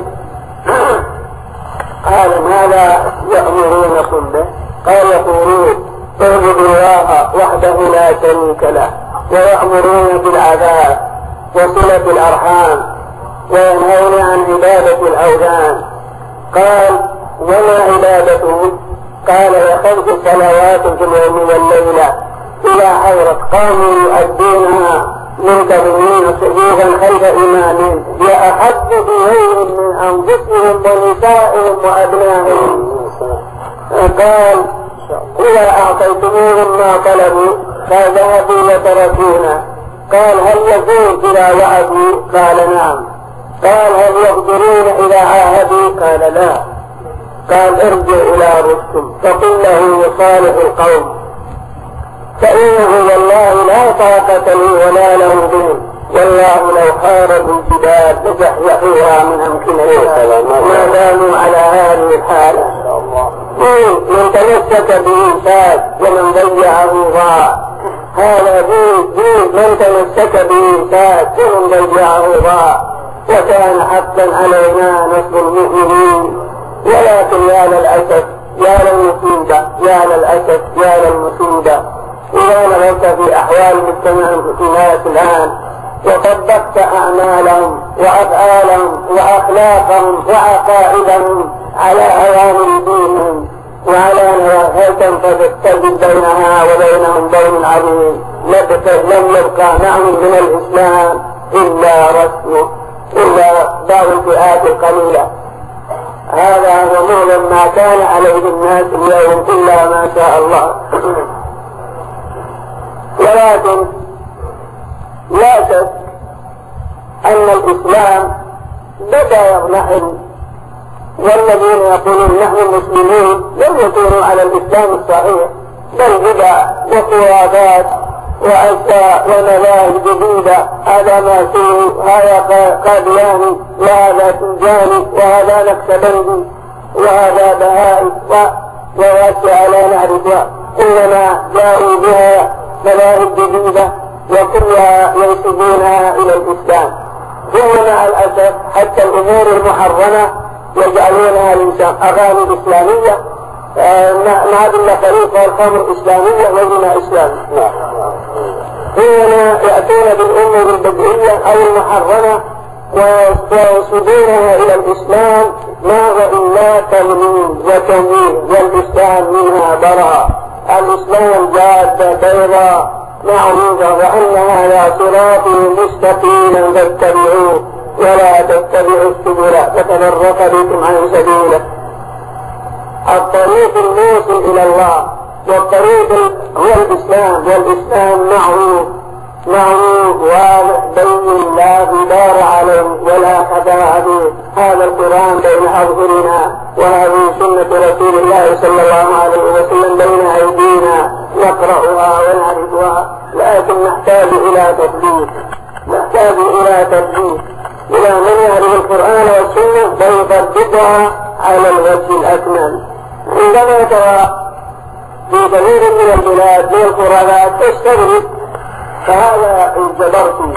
قال ماذا يأمرونكم به؟ قال يقولون اعبدوا الله وحده لا شريك له، ويأمرون بالعذاب وصلة الأرحام وينهون عن عبادة الأوثان. قال وما عبادته؟ قال وخمس صلوات في اليوم والليلة إلى حضرة قوم يؤدونها منتظمين صفوفا خلف إمام يأحب بهم من أنفسهم ونسائهم وأبنائهم. قال إذا أعطيتموهم ما طلبوا فذهبوا وتركونا. قال هل يزول إذا وعدوا؟ قال نعم. قال هل يغدرون إذا عاهدوا؟ قال لا. قال ارجع إلى رشد فقل له يصالح القوم فإنه والله لا طاقة لي ولا له بهم، والله لو حاربوا الجبال لزحزحوها من أمكنتها ما داموا على هذه الحالة. من تمسك به فات ومن ضيعه ضاع. هذا دين من تمسك به فات ومن ضيعه ضاع، وكان حقا علينا نصر المؤمنين. ولكن يا للأسف يا للمصيبة يا للأسف يا للمصيبة إذا نظرت في أحوال مجتمع الناس الآن وطبقت أعمالهم وأفعالهم وأخلاقهم وعقائدهم على أوامر دينهم وعلى نواهيهم فتجد بينها وبينهم بين عظيم لم يبقى معهم من الإسلام إلا رسمه إلا بعض الفئات القليلة. هذا هو معظم ما كان عليه الناس اليوم إلا ما شاء الله. ولكن لا شك أن الإسلام بدأ يضمحل، والذين يقولون نحن المسلمين لم يكونوا على الإسلام الصحيح، بل بدع وخرافات وأشياء ومذاهب جديدة، هذا ماسوني هذا قادياني وهذا تنجاني وهذا نكسبندي وهذا بهائي وأشياء لا نعرفها، إنما جاءوا بها مذاهب جديدة وكلها ينسبونها إلى الإسلام. ثم مع الأسف حتى الأمور المحرمة يجعلونها أغاني إسلامية، نادل خليفة الخمر إسلامية وزنا إسلامي. حينما يأتون بالأمور البدئية أو المحرمة ويصدونها إلى الإسلام ما إلا تمنين وتمييز، والإسلام منها براء. الإسلام جادة بيضاء معروفة وأنها لا صراط مستقيما فاتبعوه ولا تتبعوا السبل فتفرق بكم عن سبيله. الطريق الموصل إلى الله والطريق هو الإسلام، والإسلام معروف واضح بين لا غبار عليه ولا خفاء به. هذا القرآن بين أظهرنا وهذه سنة رسول الله صلى الله عليه وسلم بين أيدينا نقرأها ونعرفها، لكن نحتاج إلى تطبيق إلى من يعرف القرآن والسنة فيطبقها على الوجه الأكمل. عندما ترى في كثير من البلاد من القرآن تستغرب، فهذا الجبرتي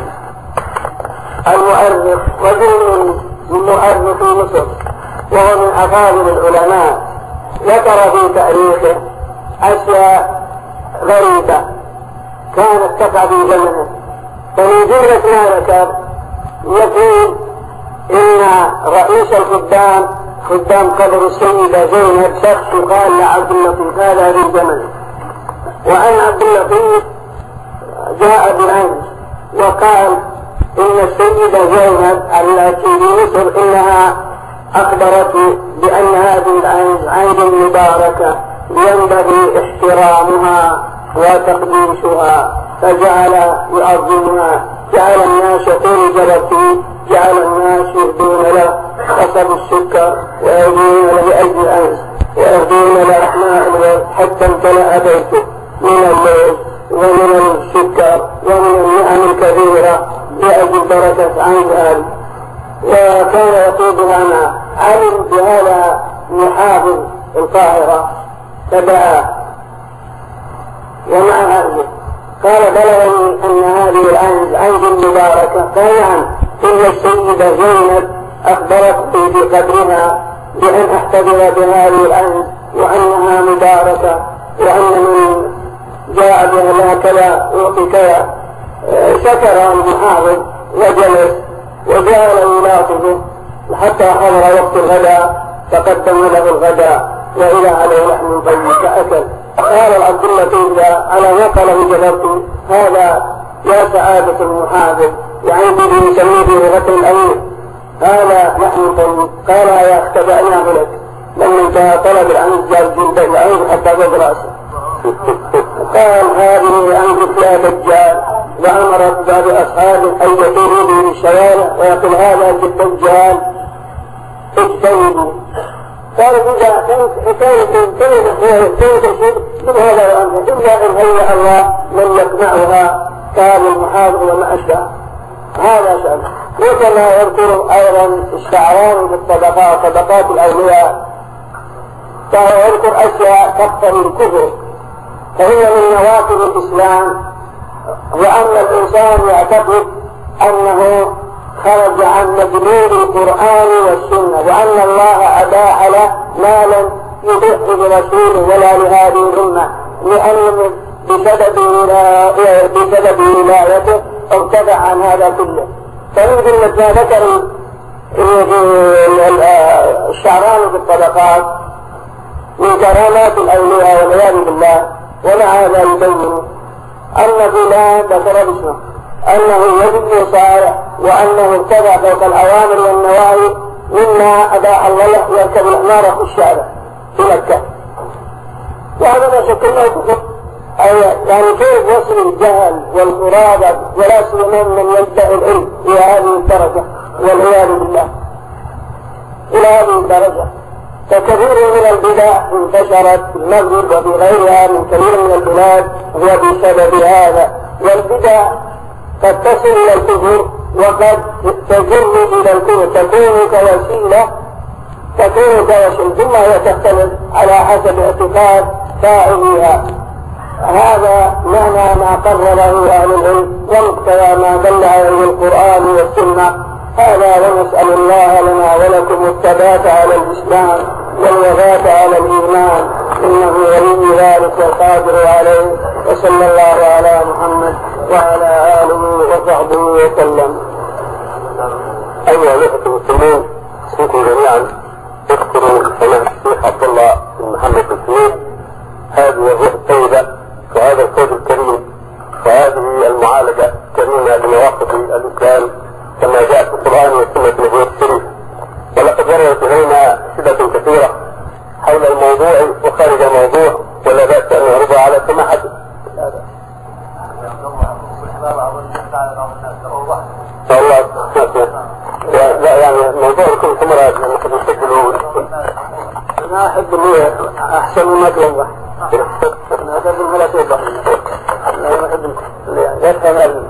المؤرخ رجل من مؤرخي مصر وهو من أفاضل العلماء، ذكر في تاريخه أشياء غريبة كانت تقع في زمنه. فمن جملة ما ذكر يقول إن رئيس خدام قبر السيدة زينب شخص يقال لعبد اللطيف هذا في الزمن، وأن عبد اللطيف جاء بالأمس وقال إن السيدة زينب التي في مصر إنها أخبرته بأن هذه العين عين مباركة ينبغي احترامها وتقديسها، فجعل يعظمها، جعل الناس يقول جبرتي، جعل الناس يهدون له قصب السكر ويهدون له أجل الأنس ويهدون له أحماء الورد حتى امتلأ بيته من الليل ومن السكر ومن النعم الكثيرة لأجل بركة عين. وكان يقول لنا علم بهذا محافظ القاهرة تبعه، ومع هذا قال بلغني أن هذه العين المباركة. قال نعم، إن السيدة زينب أخبرتني بقدرها بأن أحتضر بهذه العين وأنها مباركة، وأن من جاء بها كذا وفي كذا. شكر المحافظ وجلس وجعل يلاحظه حتى حضر وقت الغداء، فقدم له الغداء وإلى عليه لحم طيب فأكل. قال العبد اللطيف على نقله جبرتي هذا يا سعادة المحافظ، يعني بنسميه بلغة الأمير، هذا لحم طيب. قال يا اختبأناه لك، لما انتهى طلب العمد جاب جلده العمد حتى ضد رأسه. قال هذه عمد لا دجال، وأمر بعض أصحابه أن يطيروا به الشوارع ويقول هذا الدجال اجتنبوا. قالوا إذا كانت تشير من هذا الأمر إلا إن هيأ الله من يقنعها كان المحاضر وما أشبه هذا شأن. وكما يذكر أيضا الشعران بالطبقات طبقات الأولياء، فهو يذكر أشياء تقتضي الكفر، فهي من نواقض الإسلام، وأن الإنسان يعتقد أنه خرج عن مجموع القرآن والسنة، وأن الله أباح له ما لم يبح برسوله ولا لهذه الأمة، لأن بسبب ولايته ارتفع عن هذا كله. فمثل ما ذكر الشعران بالطبقات من كرامات الأولياء والعياذ بالله، ومع هذا يبين أن فلان ذكر اسمه أنه يجب صالح، وأنه اتبع فوق الأوامر والنواهي، مما أباح الله له يركب الحمار في الشارع في مكة. وهذا ما شك الله كفر، يعني كيف وصل الجهل والقرابة ولا سيما من يدعي العلم إلى هذه الدرجة والعياذ بالله إلى هذه الدرجة. فكثير من البدع انتشرت في المغرب وفي غيرها من كثير من البلاد هو بسبب هذا، والبدع قد تصل إلى الكفر وقد تجر إلى الكفر، تكون كوسيلة ثم هي تختلف على حسب اعتقاد فاعلها. هذا معنى ما قرره أهل العلم ومقتضى ما دل عليه القرآن والسنة. هذا ونسأل الله لنا ولكم الثبات على الإسلام والوفاة على الإيمان، إنه ولي ذلك والقادر عليه. وصلى الله على محمد وعلى آله وصحبه وسلم. أيها الأخوة المسلمين، أوصيكم جميعا اذكروا سماحة الشيخ عبد الله بن محمد السويد، هذه الروح الطيبة وهذا الصوت الكريم وهذه المعالجة الكريمة لمواقف الإسلام كما جاء في القرآن والسنة النبوية الشريف. ولقد وردت إلينا أسئلة كثيرة حول الموضوع وخارج الموضوع، ولا بأس أن نعرضها على سماحته. لا يعني موضوع يكون ثمرات لأنه قد يسجلوا. أنا أحب اللي أحسن ما توضح، أنا أحب الملا توضح، أنا أحب اللي يفهم.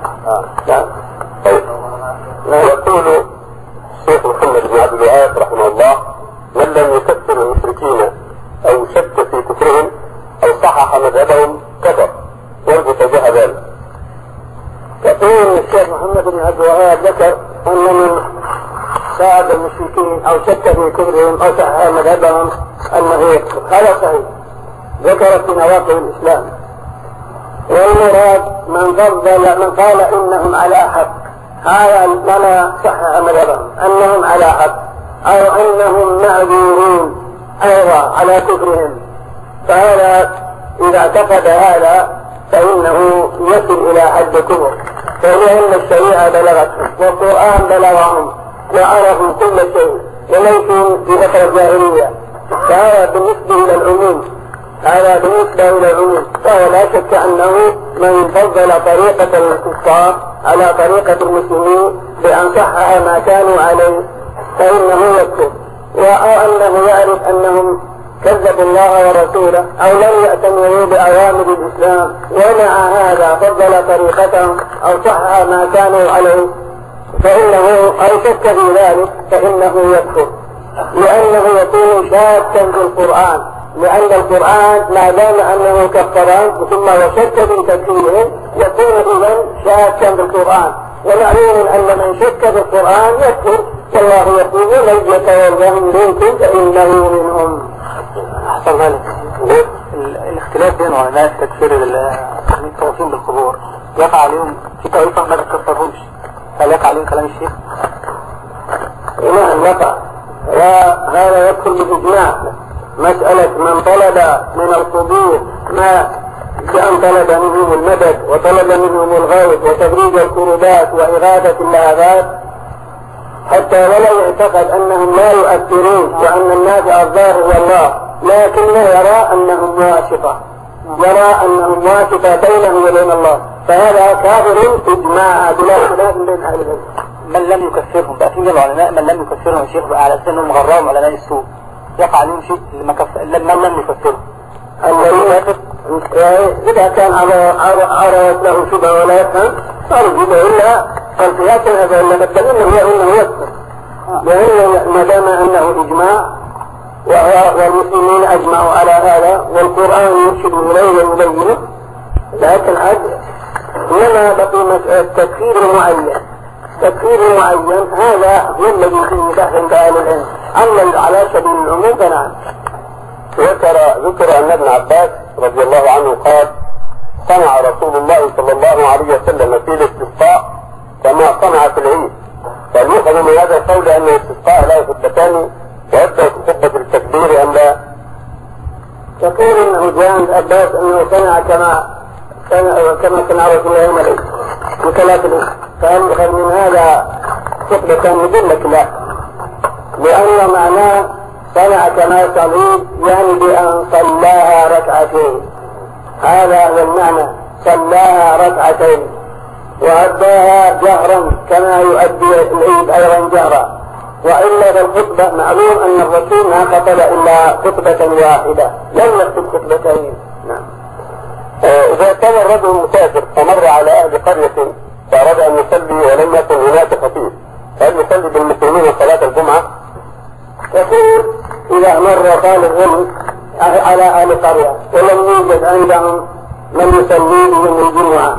يقول الشيخ محمد بن عبد الوهاب رحمه الله: من لم يكفر المشركين أو شك في كفرهم أو صحح مذهبهم كفر، وارجو توضيح ذلك. يقول الشيخ محمد بن عبد الوهاب ذكر أن من ساعد المشركين أو شك في كفرهم أو صحح مذهبهم أنه يكفر، هذا صحيح، ذكر في نواقض الإسلام. والمراد من قال إنهم على حق، هذا لما صحح مذهبهم أنهم على حق، أو أنهم معذورون أيضا على كفرهم، فهذا إذا اعتقد هذا فإنه يصل إلى حد كفر، فلأن الشريعة بلغتهم والقرآن بلغهم وعرفوا كل شيء وليسوا في فترة الجاهلية. فهذا بالنسبة إلى العموم، فهو لا شك أنه من فضل طريقة الكفار على طريقة المسلمين بأن صحح ما كانوا عليه فإنه يكفر، أو أنه يعرف أنهم كذبوا الله ورسوله أو لم يأتمروا بأوامر الإسلام، ومع هذا فضل طريقتهم أو صحح ما كانوا عليه فإنه أو شك في ذلك فإنه يكفر، لأنه يكون شاكا في القرآن، لأن القرآن ما دام أنه كفران ثم وشك في تكفيرهم يكون إذن شاكا في القرآن، ومعلوم أن من شك في القرآن يكفر، والله يقول من يتولهم منكم فإنه منهم. أحسن ذلك الاختلاف بين علماء التكفير التوصيل بالقبور يقع عليهم في طائفة ما تكفرهمش، هل يقع عليهم كلام الشيخ؟ نعم يقع، وهذا يدخل بالإجماع. مسألة من طلب من القبور ما كأن طلب منهم المدد وطلب منهم الغوث وتفريج الكروبات وإغاثة اللهفات، حتى ولو اعتقد أنهم لا يؤثرون وأن النافع الظاهر هو الله، لكنه يرى أنهم واسطة بينهم وبين الله، فهذا كافر إجماع بلا خلاف بين أهل العلم. من لم يكفرهم بقى في العلماء من لم يكفرهم الشيخ على أساس أنهم غرام علماء السوء، يقع عليهم شيء لما لم يفسره. إذا كان عرضت له شبهة ولا يفهم فارجو إلا القياس هذا إلا الدليل أنه يكفر، لأن ما دام أنه إجماع والمسلمين أجمعوا على هذا والقرآن يرشد إليه ويبينه، لكن عاد لما بقي التكفير المعين. التكفير المعين هذا هو الذي فيه بحث عند أهل العلم، أما على سبيل العموم فنعم. ذكر أن ابن عباس رضي الله عنه قال: صنع رسول الله صلى الله عليه وسلم في الاستسقاء كما صنع في العيد، فاليؤخذ من هذا القول أن الاستسقاء لا خطبتان ويبدأ في خطبة التكبير أم لا؟ يقول انه جاء عند عباس انه صنع كما صنع رسول الله يوم العيد بثلاث العيد، فهل من هذا خطبة نقول لك لا، لأن معناه صنع كما صليب يعني بأن صلاها ركعتين، هذا هو المعنى، صلاها ركعتين وأداها جهرا كما يؤدي العيد أيضا جهرا، وإلا بالخطبة معلوم أن الرسول ما خطب إلا خطبة واحدة لم يخطب خطبتين. نعم. إذا كان الرجل مسافر فمر على أهل قرية فأراد أن يصلي ولم يكن هناك خطيب، هل يصلي بالمسلمين صلاة الجمعة؟ يقول إذا مر طالب على أهل قرية ولم يوجد عندهم من يصلي بهم الجمعة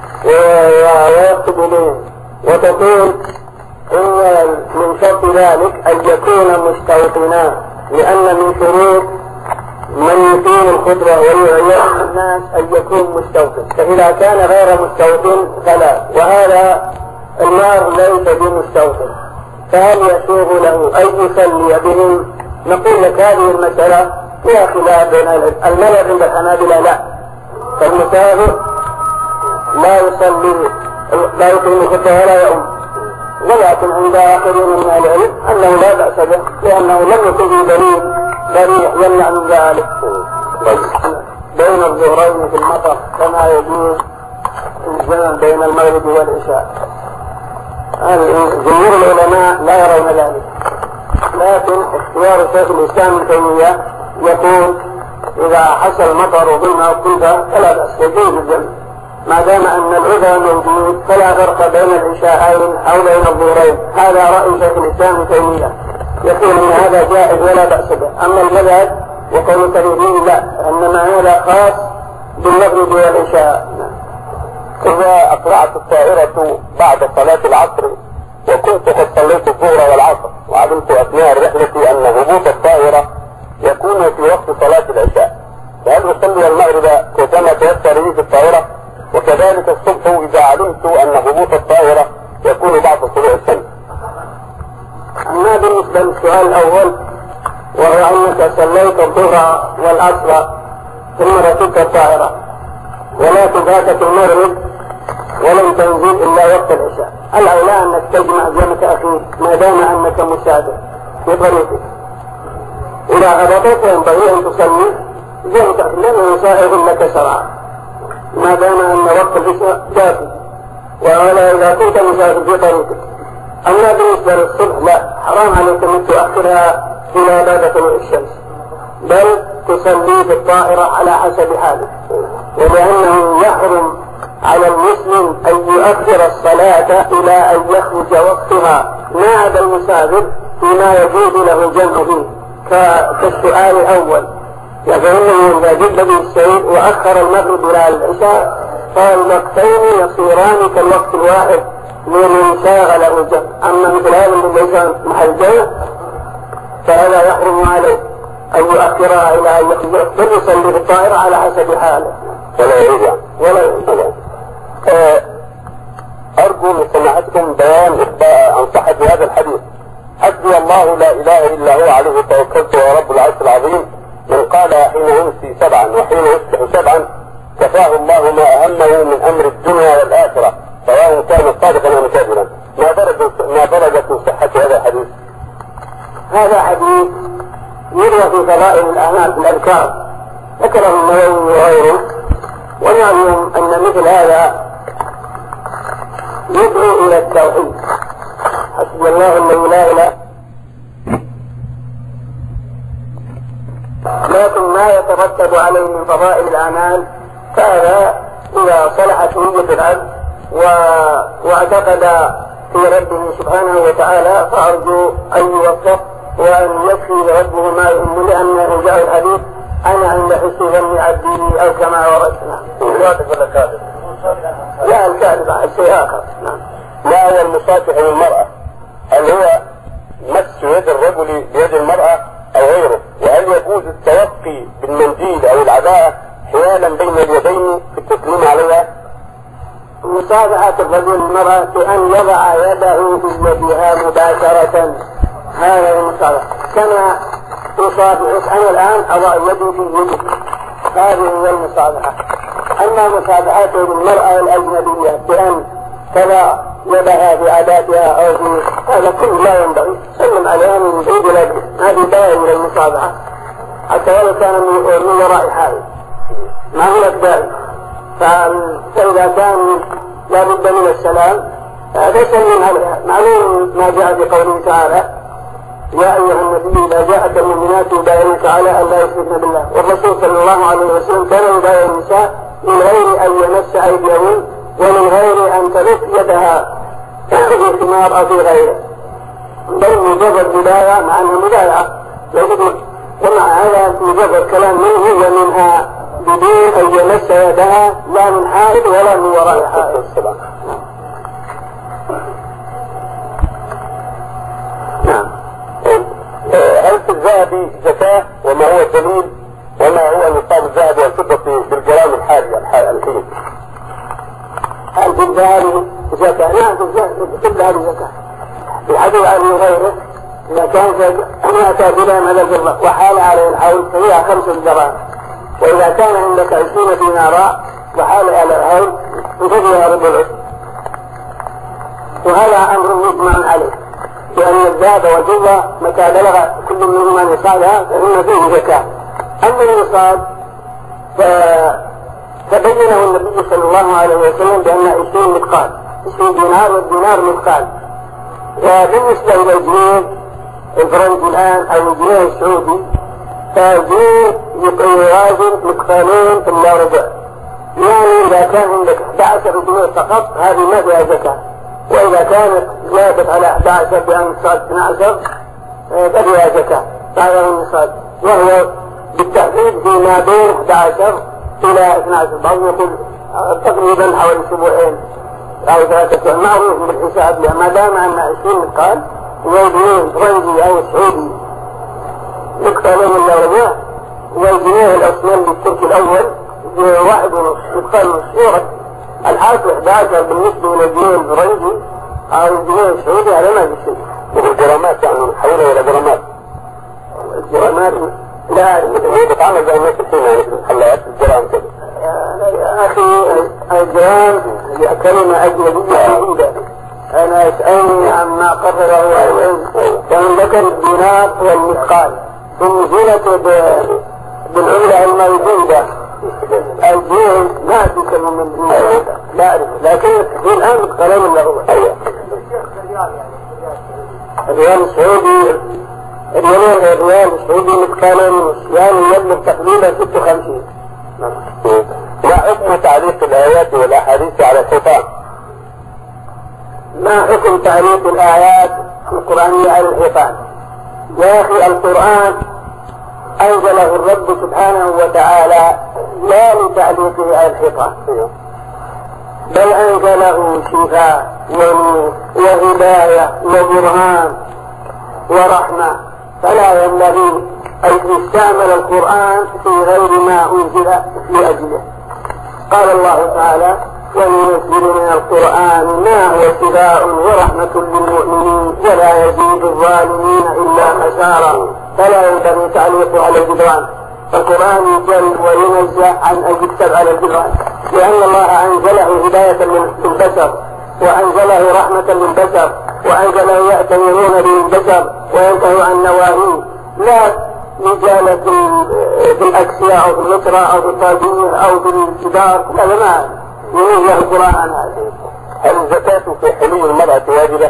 ويكتب إليهم، وتقول إن من شرط ذلك أن يكون مستوطنا، لأن من شروط من يقيم الخطبة ويعلم الناس أن يكون مستوطن، فإذا كان غير مستوطن فلا، وهذا النار ليس بمستوطن، فهل يسوغ له أن يصلي بهم؟ نقول لك هذه المسألة فيها خلاف بين المذهب عند الحنابلة لا، فالمسافر لا يصلي لا يقيم الخطبة ولا يؤم، ولكن عند آخرين من العلم أنه لا بأس به، لأنه لم يكن في دليل يمنع من ذلك بين الظهرين في المطر كما يجوز الجمع بين المغرب والعشاء. جمهور العلماء لا يرون ذلك، لكن اختيار شيخ الإسلام ابن تيمية يقول إذا حصل مطر وظلمة وكلفة فلا بأس يجوز الجمع، ما دام أن العذر موجود فلا فرق بين العشاءين أو بين الظهرين. هذا رأي شيخ الإسلام ابن تيمية، يقول ان هذا جائز ولا بأس به. اما المذهب وقول كثيرين لا، انما هذا خاص بالمغرب والعشاء. اذا اقرعت الطائرة بعد صلاة العصر وكنت قد صليت الظهر والعصر وعلمت اثناء الرحلة ان هبوط الطائرة يكون في وقت صلاة العشاء، فهل اصلي المغرب كما تيسر لي في الطائرة؟ وكذلك الصبح اذا علمت ان هبوط الطائرة يكون بعد طلوع الشمس. أما بالنسبة للسؤال الأول وهو أنك صليت الظهر والعصر ثم ركبت الطائرة ولكن فاتك المغرب ولم تنزل إلا وقت العشاء، الأولى أنك تجمع جمع تأخير ما دام أنك مسافر في طريقك. إذا هبطت ينبغي أن تصلي جمع تأخير لأنه سائغ لك شرعا ما دام أن وقت العشاء داخل، وهذا إذا كنت مسافر في طريقك. أما بالنسبة للصبح لا، حرام عليك أن تؤخرها إلى بعد طلوع الشمس، بل تصلي بالطائرة على حسب حالك، ولأنه يحرم على المسلم أن يؤخر الصلاة إلى أن يخرج وقتها مع المسافر فيما يجوز له الجمع فيه، كالسؤال الأول يقول إذا جد به السير وأخر المغرب إلى العشاء فالوقتين يصيران كالوقت الواحد لمن شاغله الجمع. أما مثل هذا الذي ليس محل جمع فهذا يحرم عليه أن يؤخرها إلى أن يخرج، بل يصلي بالطائرة على حسب حاله ولا يرجع. أرجو من سماحتكم بيان عن صحة هذا الحديث: حسبي الله لا إله إلا هو عليه توكلت وهو رب العرش العظيم، من قال حين يمسي 7 وحين يصبح 7 كفاه الله ما أهمه من أمر الدنيا والآخرة سواء كان صادقا أم كاذبا. ما درجة صحة هذا الحديث؟ هذا حديث يروى في فضائل الأعمال في الأذكار، ذكره النووي وغيره، ونعلم أن مثل هذا يدعو إلى التوحيد. حسبي الله الذي لا إله يترتب عليه من فضائل الأعمال، فهذا إذا صلحت نية العبد واعتقد في ربه سبحانه وتعالى فأرجو أن يوفق وأن يكفي ربه ما يهم، لأن جاء الحديث أنا عند حسن ظن عبدي أو كما ورثنا. الكاذب ولا كاذب؟ لا الكاذب شيء آخر. نعم. ما هو المصافح للمرأة؟ هل هو مس يد الرجل بيد المرأة أو غيره؟ وهل يجوز التوقي بالمنديل أو العباءة حيالا بين اليدين في التسليم عليها؟ مصافحة الرجل المرأة بأن يضع يده في يدها مباشرة، هذا المصافحة. كما يصافحك أنا الآن أضع يدي في يدك، هذه هي المصافحة. أما مصافحته بالمرأة الأجنبية بأن تضع يدها في عاداتها أو في هذا كله لا ينبغي، سلم عليها من بعيد إلى بعيد، هذه داعي إلى المصافحة حتى ولو كان من وراء حائل، ما هناك داعي. فإذا كان لا بد من السلام فسلم عليها. معلوم ما جاء في قوله تعالى يا أيها النبي إذا جاءك المؤمنات يبايعنك على أن لا يشركن بالله، والرسول صلى الله عليه وسلم كان يبايع النساء من غير أن يمس أيديهن ومن غير أن تلف يدها في الخمار أو في غيره، بل مجرد بداية مع أنها مبايعة، ومع هذا مجرد كلام منه ومنها بدون أن يمس يدها لا من حائل ولا من وراء حائل. نعم. هل في الذهب زكاة وما هو الدليل وما هو نصاب الذهب والفضة بالجرام الحالي الحين؟ هل في الذهب زكاة؟ نعم في الذهب زكاة. الحديث عن غيره إذا كان أتى بلا على الفضة وحال عليه الحول فهي 5 جرام، وإذا كان عندك 20 دينارا وحال على الحول ففضلها ربع العشر، وهذا أمر مجمع عليه، لأن الذهب والفضة متى بلغ كل منهما نصابها فإن فيه زكاة. أما النصاب فبينه النبي صلى الله عليه وسلم بأن 20 مثقال، 20 دينار والدينار مثقال. وبالنسبة إلى الجنيه الفرنسي الآن أو الجنيه السعودي فالجنيه يوازن مثقالين إلا ربع، يعني إذا كان عندك 11 جنيه فقط هذه ما فيها زكاة، وإذا كانت زادت على 11 بأن تصاد 12 ففيها زكاة. هذا هو النصاب، وهو بالتحديد فيما بين 11 إلى 12، بعض يقول تقريبا حوالي أسبوعين أو 3 معروف بالحساب، ما دام أن 20 مثقال والجنيه فرنسي أو سعودي مثقالين إلا ربع، والجنيه العثماني التركي الأول 1.5 مثقال ونص، الحاصل 11 بالنسبة إلى الجنيه الفرنسي أو الجنيه السعودي هذا ما في شيء. والجرامات يعني نحولها إلى جرامات؟ الجرامات لا بتعمل زي الناس الحين يعني في المحلات الجرام كده. يا أخي الجرام هي كلمة أجنبية جديدة، أنا أسألني عما قرره العلم، كان ذكر الدينار والمثقال ونزلت بالعملة الموجودة. الجنيه ما في كلمة من الجنيه لا أعرف، لكن في الآن مثقالين إلا ربع. الريال السعودي الريال السعودي مثقالين ونص، يعني يبلغ تقريبا 56. ما حكم تعليق الآيات والأحاديث على الحيطان؟ ما حكم تعليق الآيات القرآنية على الحيطان؟ يا أخي القرآن أنزله الرب سبحانه وتعالى لا لتعليقه على الحيطان، بل أنزله شفاء ونور وهداية وبرهان ورحمة، فلا ينبغي أن يستعمل القرآن في غير ما أنزل لأجله. قال الله تعالى وننزل من القرآن ما هو شفاء ورحمة للمؤمنين ولا يزيد الظالمين إلا خسارا، فلا ينبغي تعليقه على الجدران. القرآن يجل وينزه عن أن يكتب على الجدران، لأن الله أنزله هداية للبشر، وأنزله رحمة للبشر، وأنزله يأتمرون به البشر وينتهوا عن نواهيه، لا مجالة بالأكسياء أو بالنصرة أو بالطاجير أو بالجدار، لا ما ينزه القرآن هذا. هل الزكاة في حلي المرأة واجبة؟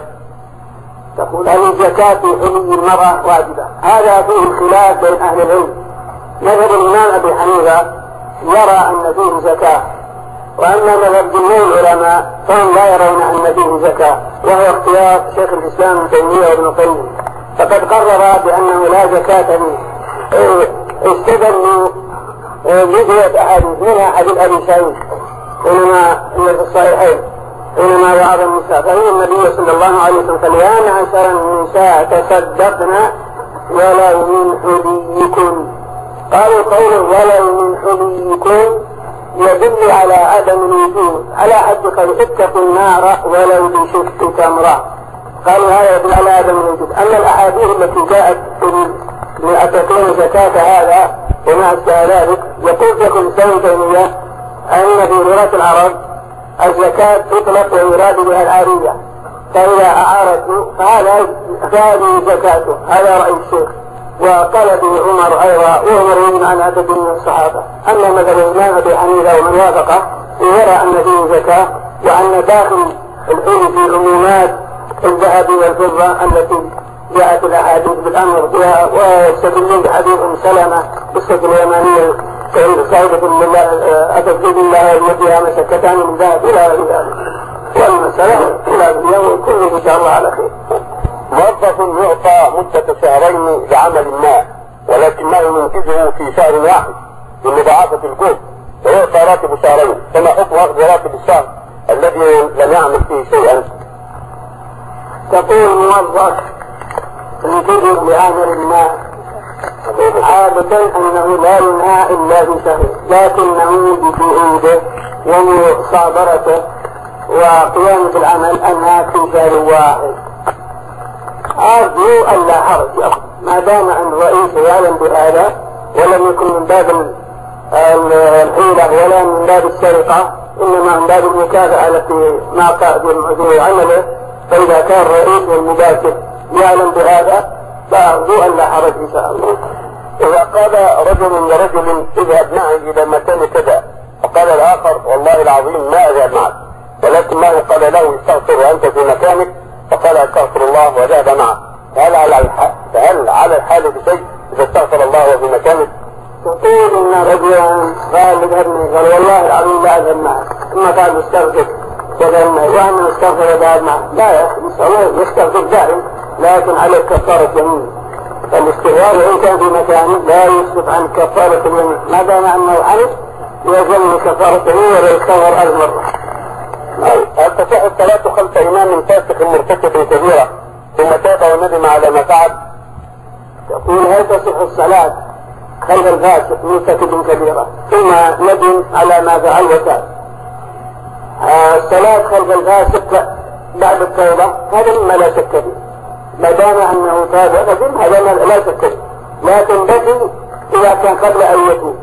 تقول هل الزكاة في حلي المرأة واجبة؟ هذا فيه خلاف بين أهل العلم، مذهب الإمام أبي حنيفة يرى أن فيه زكاة، وأما مذهب جمهور العلماء فهم لا يرون أن فيه زكاة، وهو اختيار شيخ الإسلام ابن تيمية وابن القيم، فقد قرر بأنه لا زكاة فيه. استدلوا بجهة أحاديث، منها حديث أبي سعيد حينما في الصحيحين حينما وعظ النساء فإن النبي صلى الله عليه وسلم قال: يا معشر النساء تصدقن ولو من حليكن. قالوا قوله ولو من حليكن يدل على عدم الوجود، على حد قال اتقوا النار ولو بشق تمرة. قالوا هذا يدل على عدم الوجود. أما الأحاديث التي جاءت لأتكون زكاة هذا ومع ذلك يقول شيخ الإسلام ابن تيمية أن في لغة العرب الزكاة تطلق ويراد بها العارية، فإذا أعارته فهذه زكاته. هذا رأي الشيخ، وقال به عمر أيضا، وعمر يجمع عن عدد من الصحابة. أما مثل الإمام أبي حنيفة ومن وافقه يرى أن فيه زكاة، وأن داخل الحل في عمومات الذهب والفضة التي جاءت الأحاديث بالأمر بها، ويستدلون بحديث سلمة قصة اليمانية سعيدة أتت بالله ويدها مسكتان من ذهب إلى غير ذلك، والمسألة إلى اليوم كله إن شاء الله على خير. موظف يعطى مدة شهرين لعمل ما، ولكنه ينتجه في شهر واحد بمضاعفة الجهد ويعطى راتب شهرين، فما حكم أخذ راتب الشهر الذي لم يعمل فيه شيئا؟ تقول موظف ينتجه لعمل ما، عادة أنه لا ينهى إلا بشهر، لكنه بجهوده ومصابرته وقيامة العمل أنها في شهر واحد. أرجو أن لا حرج ما دام أن الرئيس يعلم بهذا، ولم يكن من باب الحيلة ولا من باب السرقة، إنما من باب المكافأة التي ما قائد عمله. فإذا كان الرئيس والمباشر يعلم بهذا فأرجو أن لا حرج إن شاء الله. إذا قال رجل لرجل اذهب معي إلى مكان كذا، فقال الآخر والله العظيم ما أذهب معك، ولكن ما قال له استغفر وأنت في مكانك، فقال استغفر الله وذهب معه، فهل على الحال بشيء إذا استغفر الله وفي مكانك؟ تقول إن رجلا قال لابنه قال والله العظيم لا أذهب معك، ثم قال استغفر وذهب معه، وأنا استغفر وذهب معه. لا يا أخي الله يستغفر دائم، لكن على كفارة يمين. فالاستغفار وإن كان في مكانه لا يصرف عن كفارة اليمين، ما دام أنه عرف يلزم كفارة اليمين ولا يستغفر ألف مرة. هل تصح الصلاة خلف إمام فاسق مرتكب كبيرة ثم تاب وندم على ما فعل؟ تقول هل تصح الصلاة خلف الفاسق مرتكب كبيرة ثم ندم على ما فعل وتاب؟ الصلاة خلف الفاسق بعد التوبة هذا مما لا شك فيه، ما دام أنه تاب وندم هذا لا شك فيه، لكن بقي إذا كان قبل أن يتوب.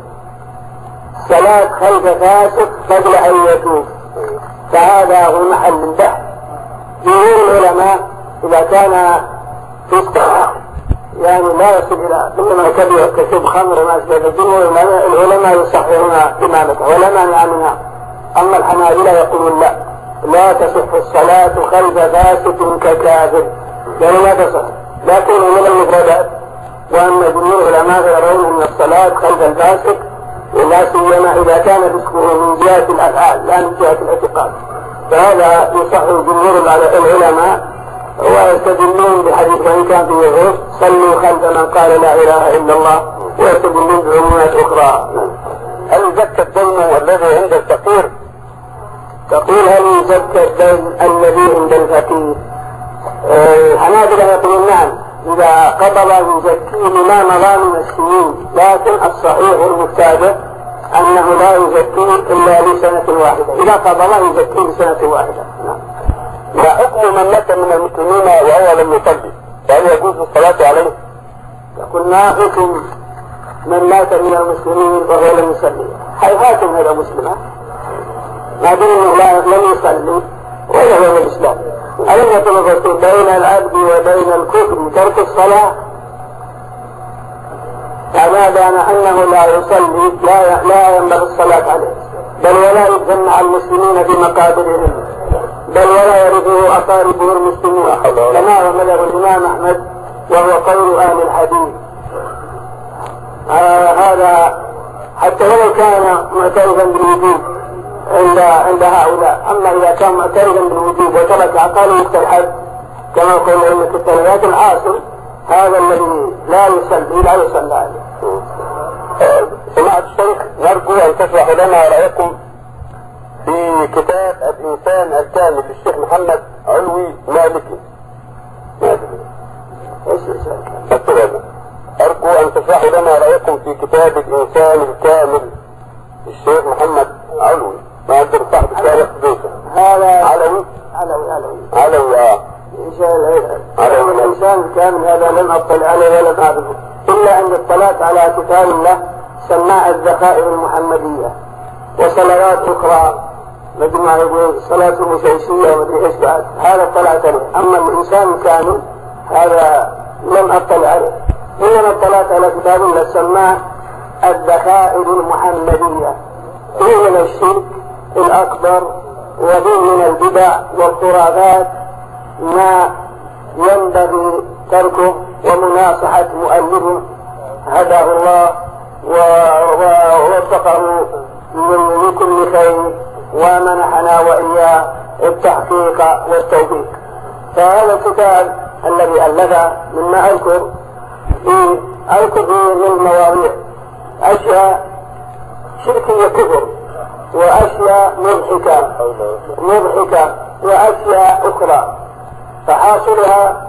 صلاة خلف فاسق قبل أن يتوب فهذا هو محل البحث. جمهور العلماء إذا كان فسق يعني لا يصل إلى إنما كبير كشرب خمر وما أشبه، جمهور العلماء يصححون إمامته ولا مانع منها. أما الحنابلة يقولون لا تصح الصلاة خلف فاسق ككافر، يعني لا تصح، لكن من المفردات. وأما جمهور العلماء يرون أن الصلاة خلف الفاسق ولا سيما إذا كان فسقه من جهة الأفعال لا من جهة الاعتقاد، فهذا يصح جمهور العلماء ويستدلون بحديث وإن كان فيه غير صلوا خلف من قال لا إله إلا الله، ويستدلون بعمومات أخرى. هل يزكى الدين الذي عند الفقير؟ تقول هل يزكى الدين الذي عند الفقير؟ الحنابلة يقولون نعم، إذا قبض يزكيه ما مضى من السنين، لكن الصحيح المبتدأ أنه لا يزكيه إلا لسنة واحدة، إذا قبض يزكيه لسنة واحدة. ما حكم من مات من المسلمين وهو لم يصلي، فهل يجوز الصلاة عليه؟ يقول ما حكم من مات من المسلمين وهو لم يصلي؟ حيث هذا مسلم ما دون لم يصلي ولا هو الإسلام. ألم يكن الرسول بين العبد وبين الكفر ترك الصلاة؟ فما دام أنه لا يصلي لا ينبغي الصلاة عليه، بل ولا يدفن مع المسلمين في مقابرهم، بل ولا يرثه أقاربه المسلمون، كما هو مذهب الإمام أحمد وهو قول أهل الحديث. هذا حتى ولو كان معترفا بالوجوب عند هؤلاء. أما إذا كان معترفا بالوجوب وترك عقاله وقت الحج كما قلنا إن التنويات العاصر هذا الذي لا يصلى عليه. سماحة الشيخ، نرجو أن تشرح لنا رأيكم في كتاب الإنسان الكامل للشيخ محمد علوي مالكي. أرجو أن تشرحوا لنا رأيكم في كتاب الإنسان الكامل للشيخ محمد علوي. ما أقدر صاحب التاريخ بيته هذا علوي الإنسان الكامل هذا لم أطلع عليه ولا أعرفه، إلا أن اطلعت على كتاب له سماع الذخائر المحمدية وصلوات أخرى مجموعة يقول صلاة المشيشية ومدري إيش بعد، هذا اطلعت عليه. أما الإنسان الكامل هذا لم أطلع عليه، إنما اطلعت على كتاب له سماع الذخائر المحمدية، فيه من الشرك الأكبر وفيه من البدع والخرافات ما ينبغي تركه ومناصحة مؤلفه هداه الله ووفقه من كل خير ومنحنا وإياه التحقيق والتوفيق. فهذا الكتاب الذي ألفه مما أذكر فيه من مواضيع أشياء شركية كفر وأشياء مضحكة وأشياء أخرى. فحاصلها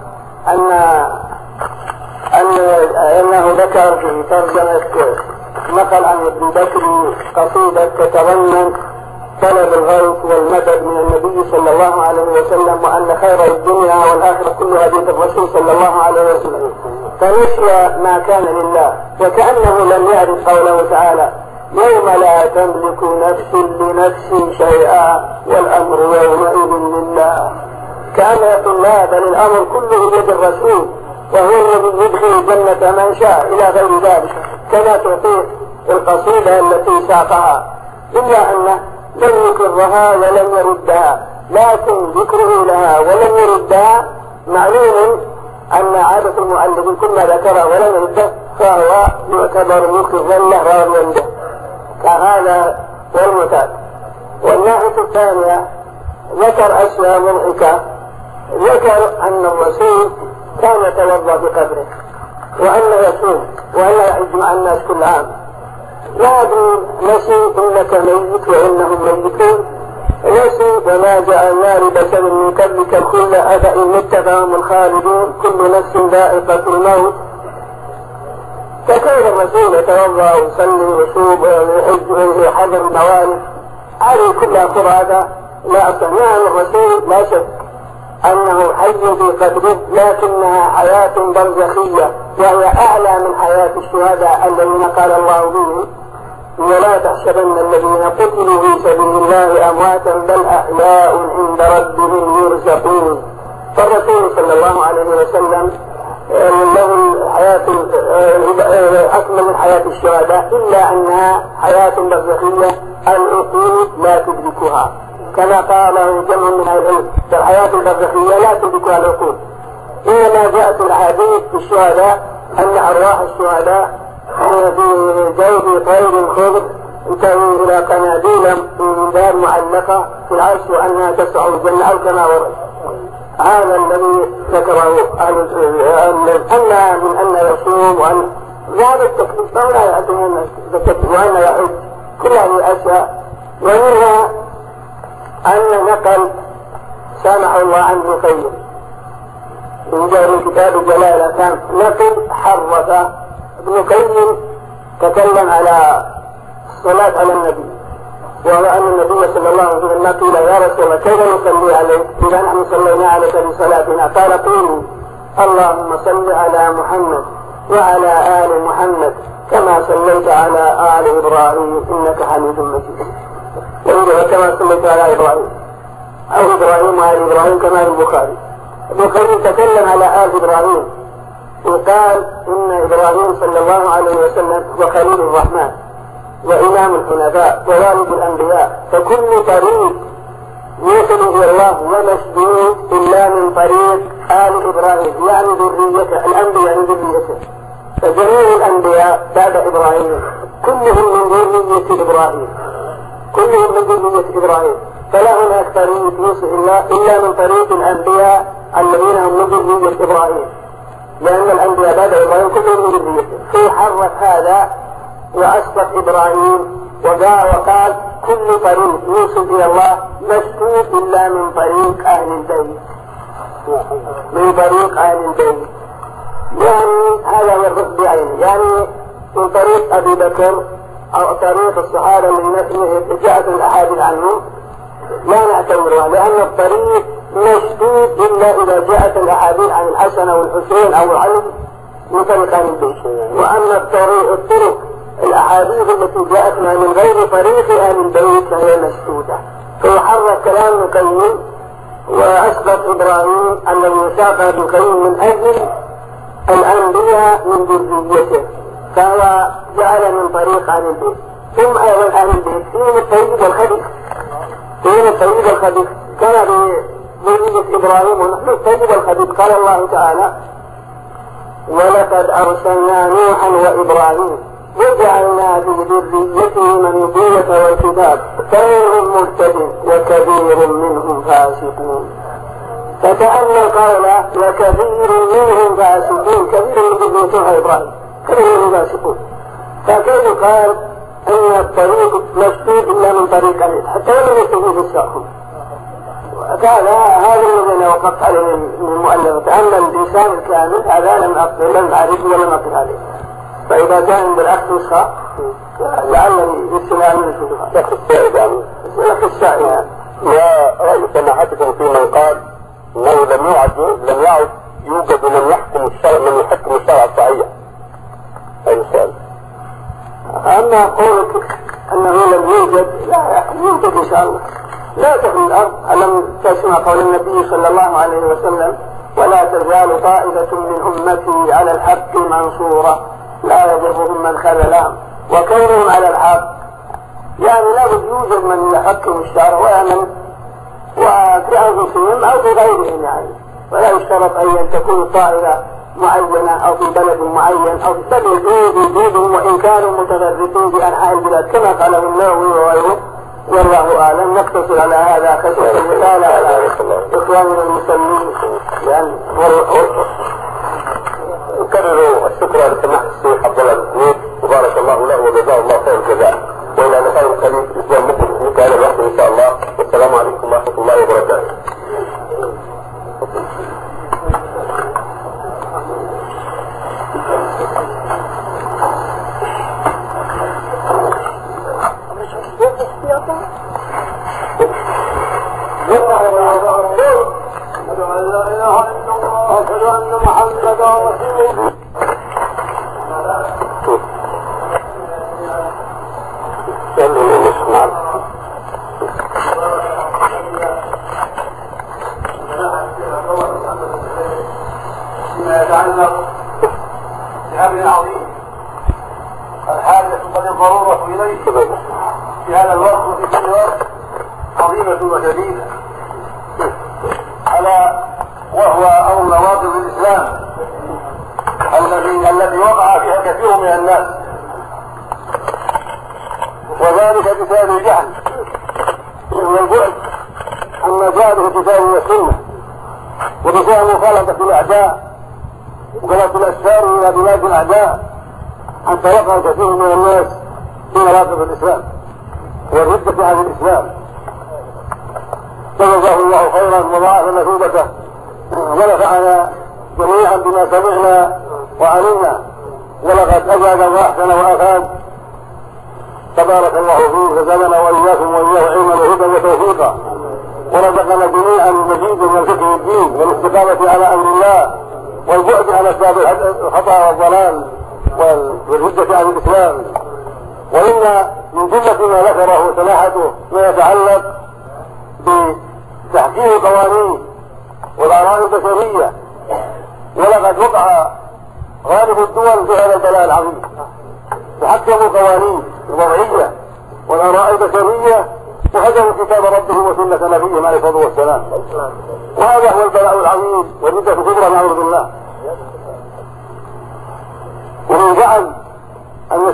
أنه ذكر في ترجمة نقل عن ابن بكر قصيدة تتضمن طلب الغوث والمدد من النبي صلى الله عليه وسلم، وأن خير الدنيا والآخرة كلها بيد الرسول صلى الله عليه وسلم، فنسي ما كان لله وكأنه لم يعرف قوله تعالى يوم لا تملك نفس لنفس شيئا والأمر يومئذ لله. كان يقول لا، بل الأمر كله بيد الرسول وهو الذي يدخل الجنة من شاء إلى غير ذلك، كما تعطيه القصيدة التي ساقها، إلا أنه لم يكرها ولم يردها، لكن ذكره لها ولم يردها معلوم أن عادة المؤلف كل ما ذكره ولم يرده فهو يعتبر مكرا له راضيا به، فهذا هو المعتاد. والناحية الثانية ذكر أشياء مضحكة، ذكر أن الرسول كان يتوضأ بقبره وأنه يصوم وأنه يحج مع الناس كل عام، لكن نسي إنك ميت وإنهم ميتون، نسي وما جعلنا لبشر من قبلك الخلد أفإن مت فهم الخالدون كل نفس ذائقة الموت. فكان الرسول يتوضأ ويصلي ويصوم ويحج ويحضر الموالد، هذه كلها خرافة لا أصل. نعم الرسول لا شك أنه حي في قدره، لكنها حياة برزخية وهي أعلى من حياة الشهداء الذين قال الله بهم ولا تحسبن الذين قتلوا في سبيل الله أمواتا بل أحياء عند ربهم يرزقون. فالرسول صلى الله عليه وسلم له حياة أكمل من حياة الشهداء، إلا أنها حياة برزخية العقول لا تدركها، كما قاله جمع من العلم فالحياة البرزخية لا تدركها العقول. إنما جاءت الحديث في الشهداء أن أرواح الشهداء في جوف طير خضر تنتهي إلى قناديل من ذهب معلقة في العرش وأنها تسع الجنة أو كما ورد. هذا الذي ذكره أهل العلم. أما من أن يصوم وأن ذهب التكليف فلا يعتمد وأن يحج، كل هذه الأشياء. ومنها أن نقل سامح الله عن ابن القيم من جهر كتاب جلالة كان نقل حرف ابن القيم تكلم على الصلاة على النبي، وهو أن النبي صلى الله عليه وسلم قيل يا رسول الله كيف نصلي عليك إذا نحن صلينا عليك بصلاتنا؟ قال قولوا اللهم صل على محمد وعلى آل محمد كما صليت على آل إبراهيم إنك حميد مجيد، وكما صليت على إبراهيم أو إبراهيم وآل إبراهيم كما في البخاري. ابن القيم تكلم على آل إبراهيم وقال إن إبراهيم صلى الله عليه وسلم هو خليل الرحمن وإمام الحنفاء ووالد الأنبياء، فكل طريق يوصل إلى الله ومسدود إلا من طريق آل إبراهيم، يعني ذريته الأنبياء من ذريته. فجميع الأنبياء بعد إبراهيم كلهم من ذرية إبراهيم، كلهم من ذرية إبراهيم، فلا هناك طريق يوصل إلا من طريق الأنبياء الذين هم من ذرية إبراهيم، لأن الأنبياء بعد إبراهيم كلهم من ذريته. فحرف هذا وأسقط إبراهيم وقال كل طريق يوصل إلى الله مسدود إلا من طريق أهل البيت، من طريق أهل البيت. يعني هذا هو الرد بعينه، يعني من طريق أبي بكر أو طريق الصحابة من جاءت الأحاديث عنهم لا نعتبرها، لأن الطريق مسدود إلا إذا جاءت الأحاديث عن الحسن أو الحسين أو علي من طريق أهل البيت. وأما الطرق الأحاديث التي جاءتنا من غير طريق أهل البيت فهي مسدودة. فيحرك كلام ابن القيم وأسقط إبراهيم الذي ساق ابن القيم من أجل الأنبياء من ذريته، فهو جعل من طريق أهل البيت. ثم أيضا أهل البيت فيهم الطيب والخبيث، فيهم الطيب والخبيث، كان بذرية إبراهيم ونحن الطيب والخبيث. قال الله تعالى ولقد أرسلنا نوحا وإبراهيم وجعلنا في ذريتهما النبوة والكتاب فمنهم مهتد وكثير منهم فاسقون. فكأن القول وكثير منهم فاسقون، كثير من ذريته إبراهيم كثير منهم فاسقون، فكيف قال أن الطريق مسدود إلا من طريق أهل حتى لم يستفيد الساقون. وكان هذا الذي وقفت عليه المؤلف أن الإنسان الكامل هذا لم أعرف ولم أقل عليه. فإذا كان بالأخ نسخة لعلني يستمع من الشدوها يخ السائد يعني يخ السائد. ورأي سماحتكم في من قال أنه لم يعد يوجد من يحكم الشرع الصحيح. أي سؤال؟ أما قولك أنه لم يوجد، لا يوجد إن شاء الله. لا تخلو الأرض. ألم تسمع قول النبي صلى الله عليه وسلم ولا تزال طائفة من أمتي على الحق منصورة لا يضرهم من خذلهم، وكونهم على الحق يعني لا يوجد من يحكم الشرع وفي أنفسهم أو في غيرهم يعني. ولا يشترط أن تكون طائفة معينة أو في بلد معين أو في بلدهم وإن كانوا متفرقين بأنحاء البلاد كما قاله النووي وغيره. والله أعلم. نقتصر على هذا خشية المثال على إخواننا المسلمين. لأن أكرر الشكر لسماحة الشيخ عبد الله الزنيد وبارك الله له وجزاه الله خير الجزاء، وإلى لقاء قريب الأسبوع المقبل مثل هذا الوقت إن شاء الله. والسلام عليكم ورحمة الله وبركاته. أشهد أن محمدا رسول الله. فيما يتعلق بأمر عظيم الحاجة قد الضرورة إليه في هذا الوقت وفي كل وقت عظيمة وشديدة، ألا وهو أمر نواقض الإسلام الذي وقع فيها كثير من الناس، وذلك بسبب الجهل والبعد عن مجال الكتاب والسنة، وبسبب مخالفة الأعداء وخلافة الأسفار إلى بلاد الأعداء، حتى وقع كثير من الناس في نواقض الإسلام والردة عن الإسلام. جزاه الله خيرا وضاعف مثوبته ونفعنا جميعا بما سمعنا وعلمنا، ولقد أجاد وأحسن وأفاد. تبارك الله فيه فزادنا وإياكم وإياه علما وهدى وتوفيقا، ورزقنا جميعا المزيد من الفقه الدين والاستقامة على أمر الله والبعد عن أسباب الخطأ والضلال والردة عن الإسلام. وإن من جملة ما ذكره سماحته ما يتعلق بتحكيم القوانين والآراء البشرية، ولقد وقع غالب الدول في هذا البلاء العظيم، تحكموا القوانين الوضعية والآراء البشرية وهدموا كتاب ربهم وسنة نبيهم عليه الصلاة والسلام. وهذا هو البلاء العظيم والردة الكبرى نعوذ بالله. ومن جعل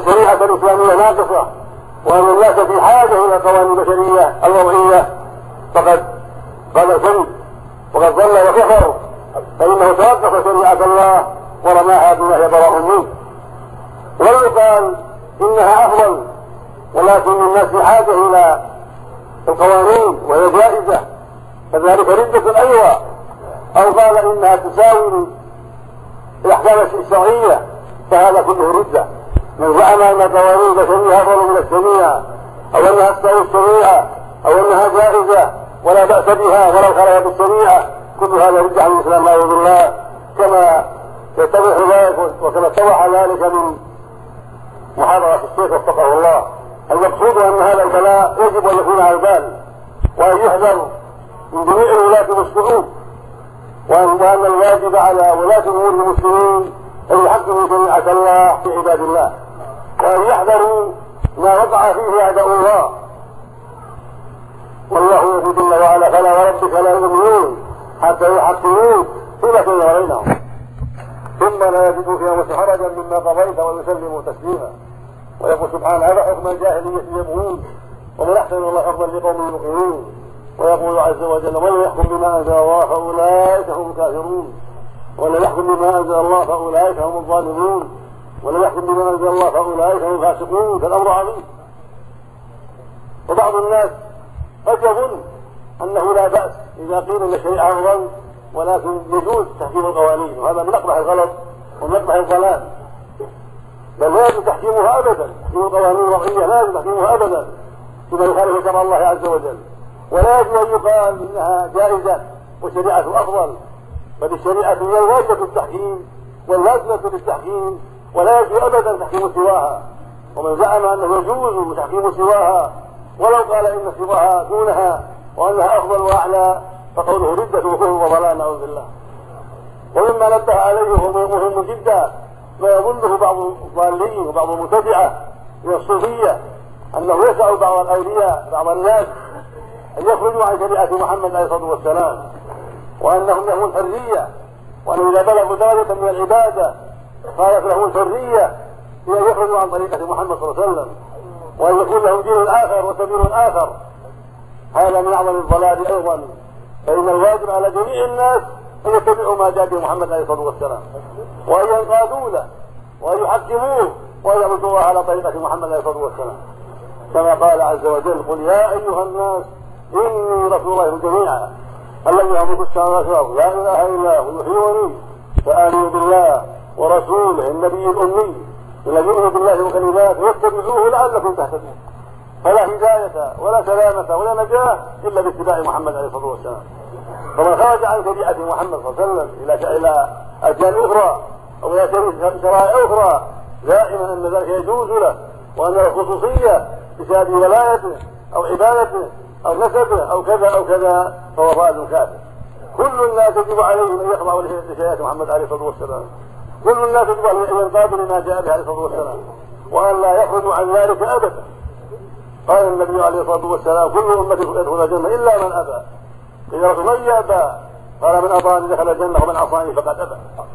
الشريعة الإسلامية ناقصة وأن الناس في حاجة إلى قوانين بشرية الوضعية فقد كذب وقد ضل وكفر، فإنه توقف شريعة الله ورماها بما هي براء منه. ولو قال إنها أفضل ولكن الناس في حاجة إلى القوانين وهي جائزة فذلك ردة أيضا، أو قال إنها تساوي الأحكام الشرعية فهذا كله ردة. من زعم أن قوانين البشرية أفضل من الشريعة أو أنها تساوي الشريعة أو أنها جائزة ولا بأس بها ولو خالفت الشريعة كل هذا ردة عن الإسلام والعياذ بالله، كما يتضح ذلك وكما اتضح ذلك من محاضرة الشيخ وفقه الله. المقصود أن هذا البلاء يجب أن يكون على البال وأن يحذر من جميع الولاة والشعوب، وأن الواجب على ولاة أمور المسلمين أن يحكموا شريعة الله في عباد الله، وأن يحذروا ما وقع فيه أعداء الله. والله يقول جل وعلا فلا وربك لا يؤمنون حتى يحكموك فيما شجر بينهم ثم لا يجدوا في أنفسهم حرجا مما قضيت ويسلموا تسليما. ويقول سبحانه هذا حكم الجاهلية يبغون ومن أحسن الله حكما لقوم يوقنون. ويقول عز وجل ومن يحكم بما أنزل الله فأولئك هم الكافرون ومن يحكم بما أنزل الله فأولئك هم الظالمون ومن يحكم بما أنزل الله فأولئك هم الفاسقون. فالأمر عظيم. وبعض الناس قد يظن أنه لا بأس إذا قيل أن الشريعة أفضل، ولكن يجوز تحكيم القوانين، وهذا من أقبح الغلط ومن أقبح الضلال. بل لا يجب تحكيمها أبدا، تحكيم القوانين الوضعية لا يجب تحكيمها أبدا فيما يخالف شرع الله عز وجل، ولا يجب أن يقال إنها جائزة والشريعة أفضل، بل الشريعة هي الواجبة التحكيم واللازمة للتحكيم ولا يجب أبدا تحكيم سواها. ومن زعم أنه يجوز تحكيم سواها ولو قال إن سواها دونها وأنها أفضل وأعلى فقوله ردة وكفر وضلال نعوذ بالله. ومما نبه عليه وهو مهم جدا ما يظنه بعض الضالين وبعض المبتدعة من الصوفية أنه يسع بعض الأولياء بعض الناس أن يخرجوا عن شريعة محمد عليه الصلاة والسلام، وأنهم لهم الحرية، وأنه إذا بلغوا ذلك من العبادة قالت لهم الحرية في أن يخرجوا عن طريقة محمد صلى الله عليه وسلم وأن يكون لهم دين آخر وسبيل آخر. هذا من أعظم الضلال أيضا، فإن الواجب على جميع الناس أن يتبعوا ما جاء به محمد عليه الصلاة والسلام وأن ينقادوا له وأن يحكموه وأن يعبدوا الله على طريقة محمد عليه الصلاة والسلام، كما قال عز وجل قل يا أيها الناس إني رسول الله جميعا الذي يملك السماوات والأرض لا إله إلا هو يحيي ويميت فآمنوا بالله ورسوله النبي الأمي الذي يؤمن بالله وكلماته واتبعوه لعلكم تهتدون. فلا هداية ولا سلامة ولا نجاة إلا باتباع محمد عليه الصلاة والسلام. فمن خرج عن شريعة محمد صلى الله عليه وسلم إلى أديان أخرى أو إلى شرائع أخرى دائما أن ذلك يجوز له، وأن الخصوصية بسبب ولايته أو عبادته أو نسبه أو كذا أو كذا فهو ضال كافر. كل الناس يجب عليهم أن يخضعوا لشريعة محمد عليه الصلاة والسلام، كل الناس يجب عليهم أن ينقادوا لما جاء به عليه الصلاة والسلام وأن لا يخرجوا عن ذلك أبدا. قال النبي عليه الصلاة والسلام كل أمتي يدخل الجنة إلا من أبى. إذا رسول من يأبى قال من أطاعني دخل الجنة ومن عصاني فقد أبى.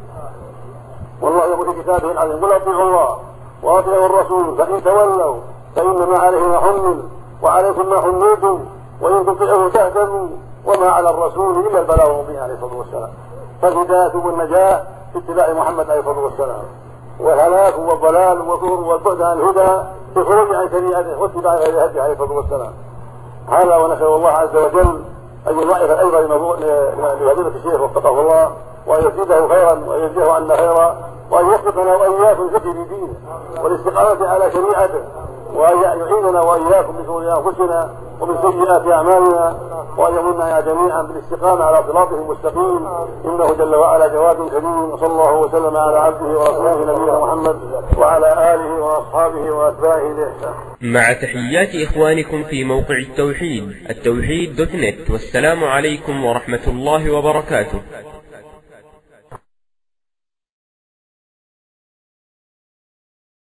والله يقول في كتابه العظيم قل أطيعوا الله وأطيعوا الرسول فإن تولوا فإنما عليه ما حمل وعليكم ما حملتم وإن تطيعوه تهتدوا وما على الرسول إلا البلاغ المبين عليه الصلاة والسلام. فالهداية والنجاة في اتباع محمد عليه الصلاة والسلام، والهلاك والضلال والكفر والبعد عن الهدى في خروج عن شريعته واتباع غير هديه عليه الصلاة والسلام. هذا ونسأل الله عز وجل أن يضاعف أيضا لفضيلة الشيخ وفقه الله وأن يزيده خيرا وأن يجزيه عنا خيرا وأن يوفقنا وإياكم الفقه في دينه والاستقامة على شريعته وأن يعيننا وإياكم من شرور أنفسنا ومن سيئات أعمالنا وأن يمننا جميعا بالاستقامة على صراطه المستقيم إنه جل وعلا جواد كريم. وصلى الله وسلم على عبده ورسوله نبينا محمد وعلى آله وأصحابه وأتباعه بإحسان. مع تحيات إخوانكم في موقع التوحيد التوحيد.net، والسلام عليكم ورحمة الله وبركاته.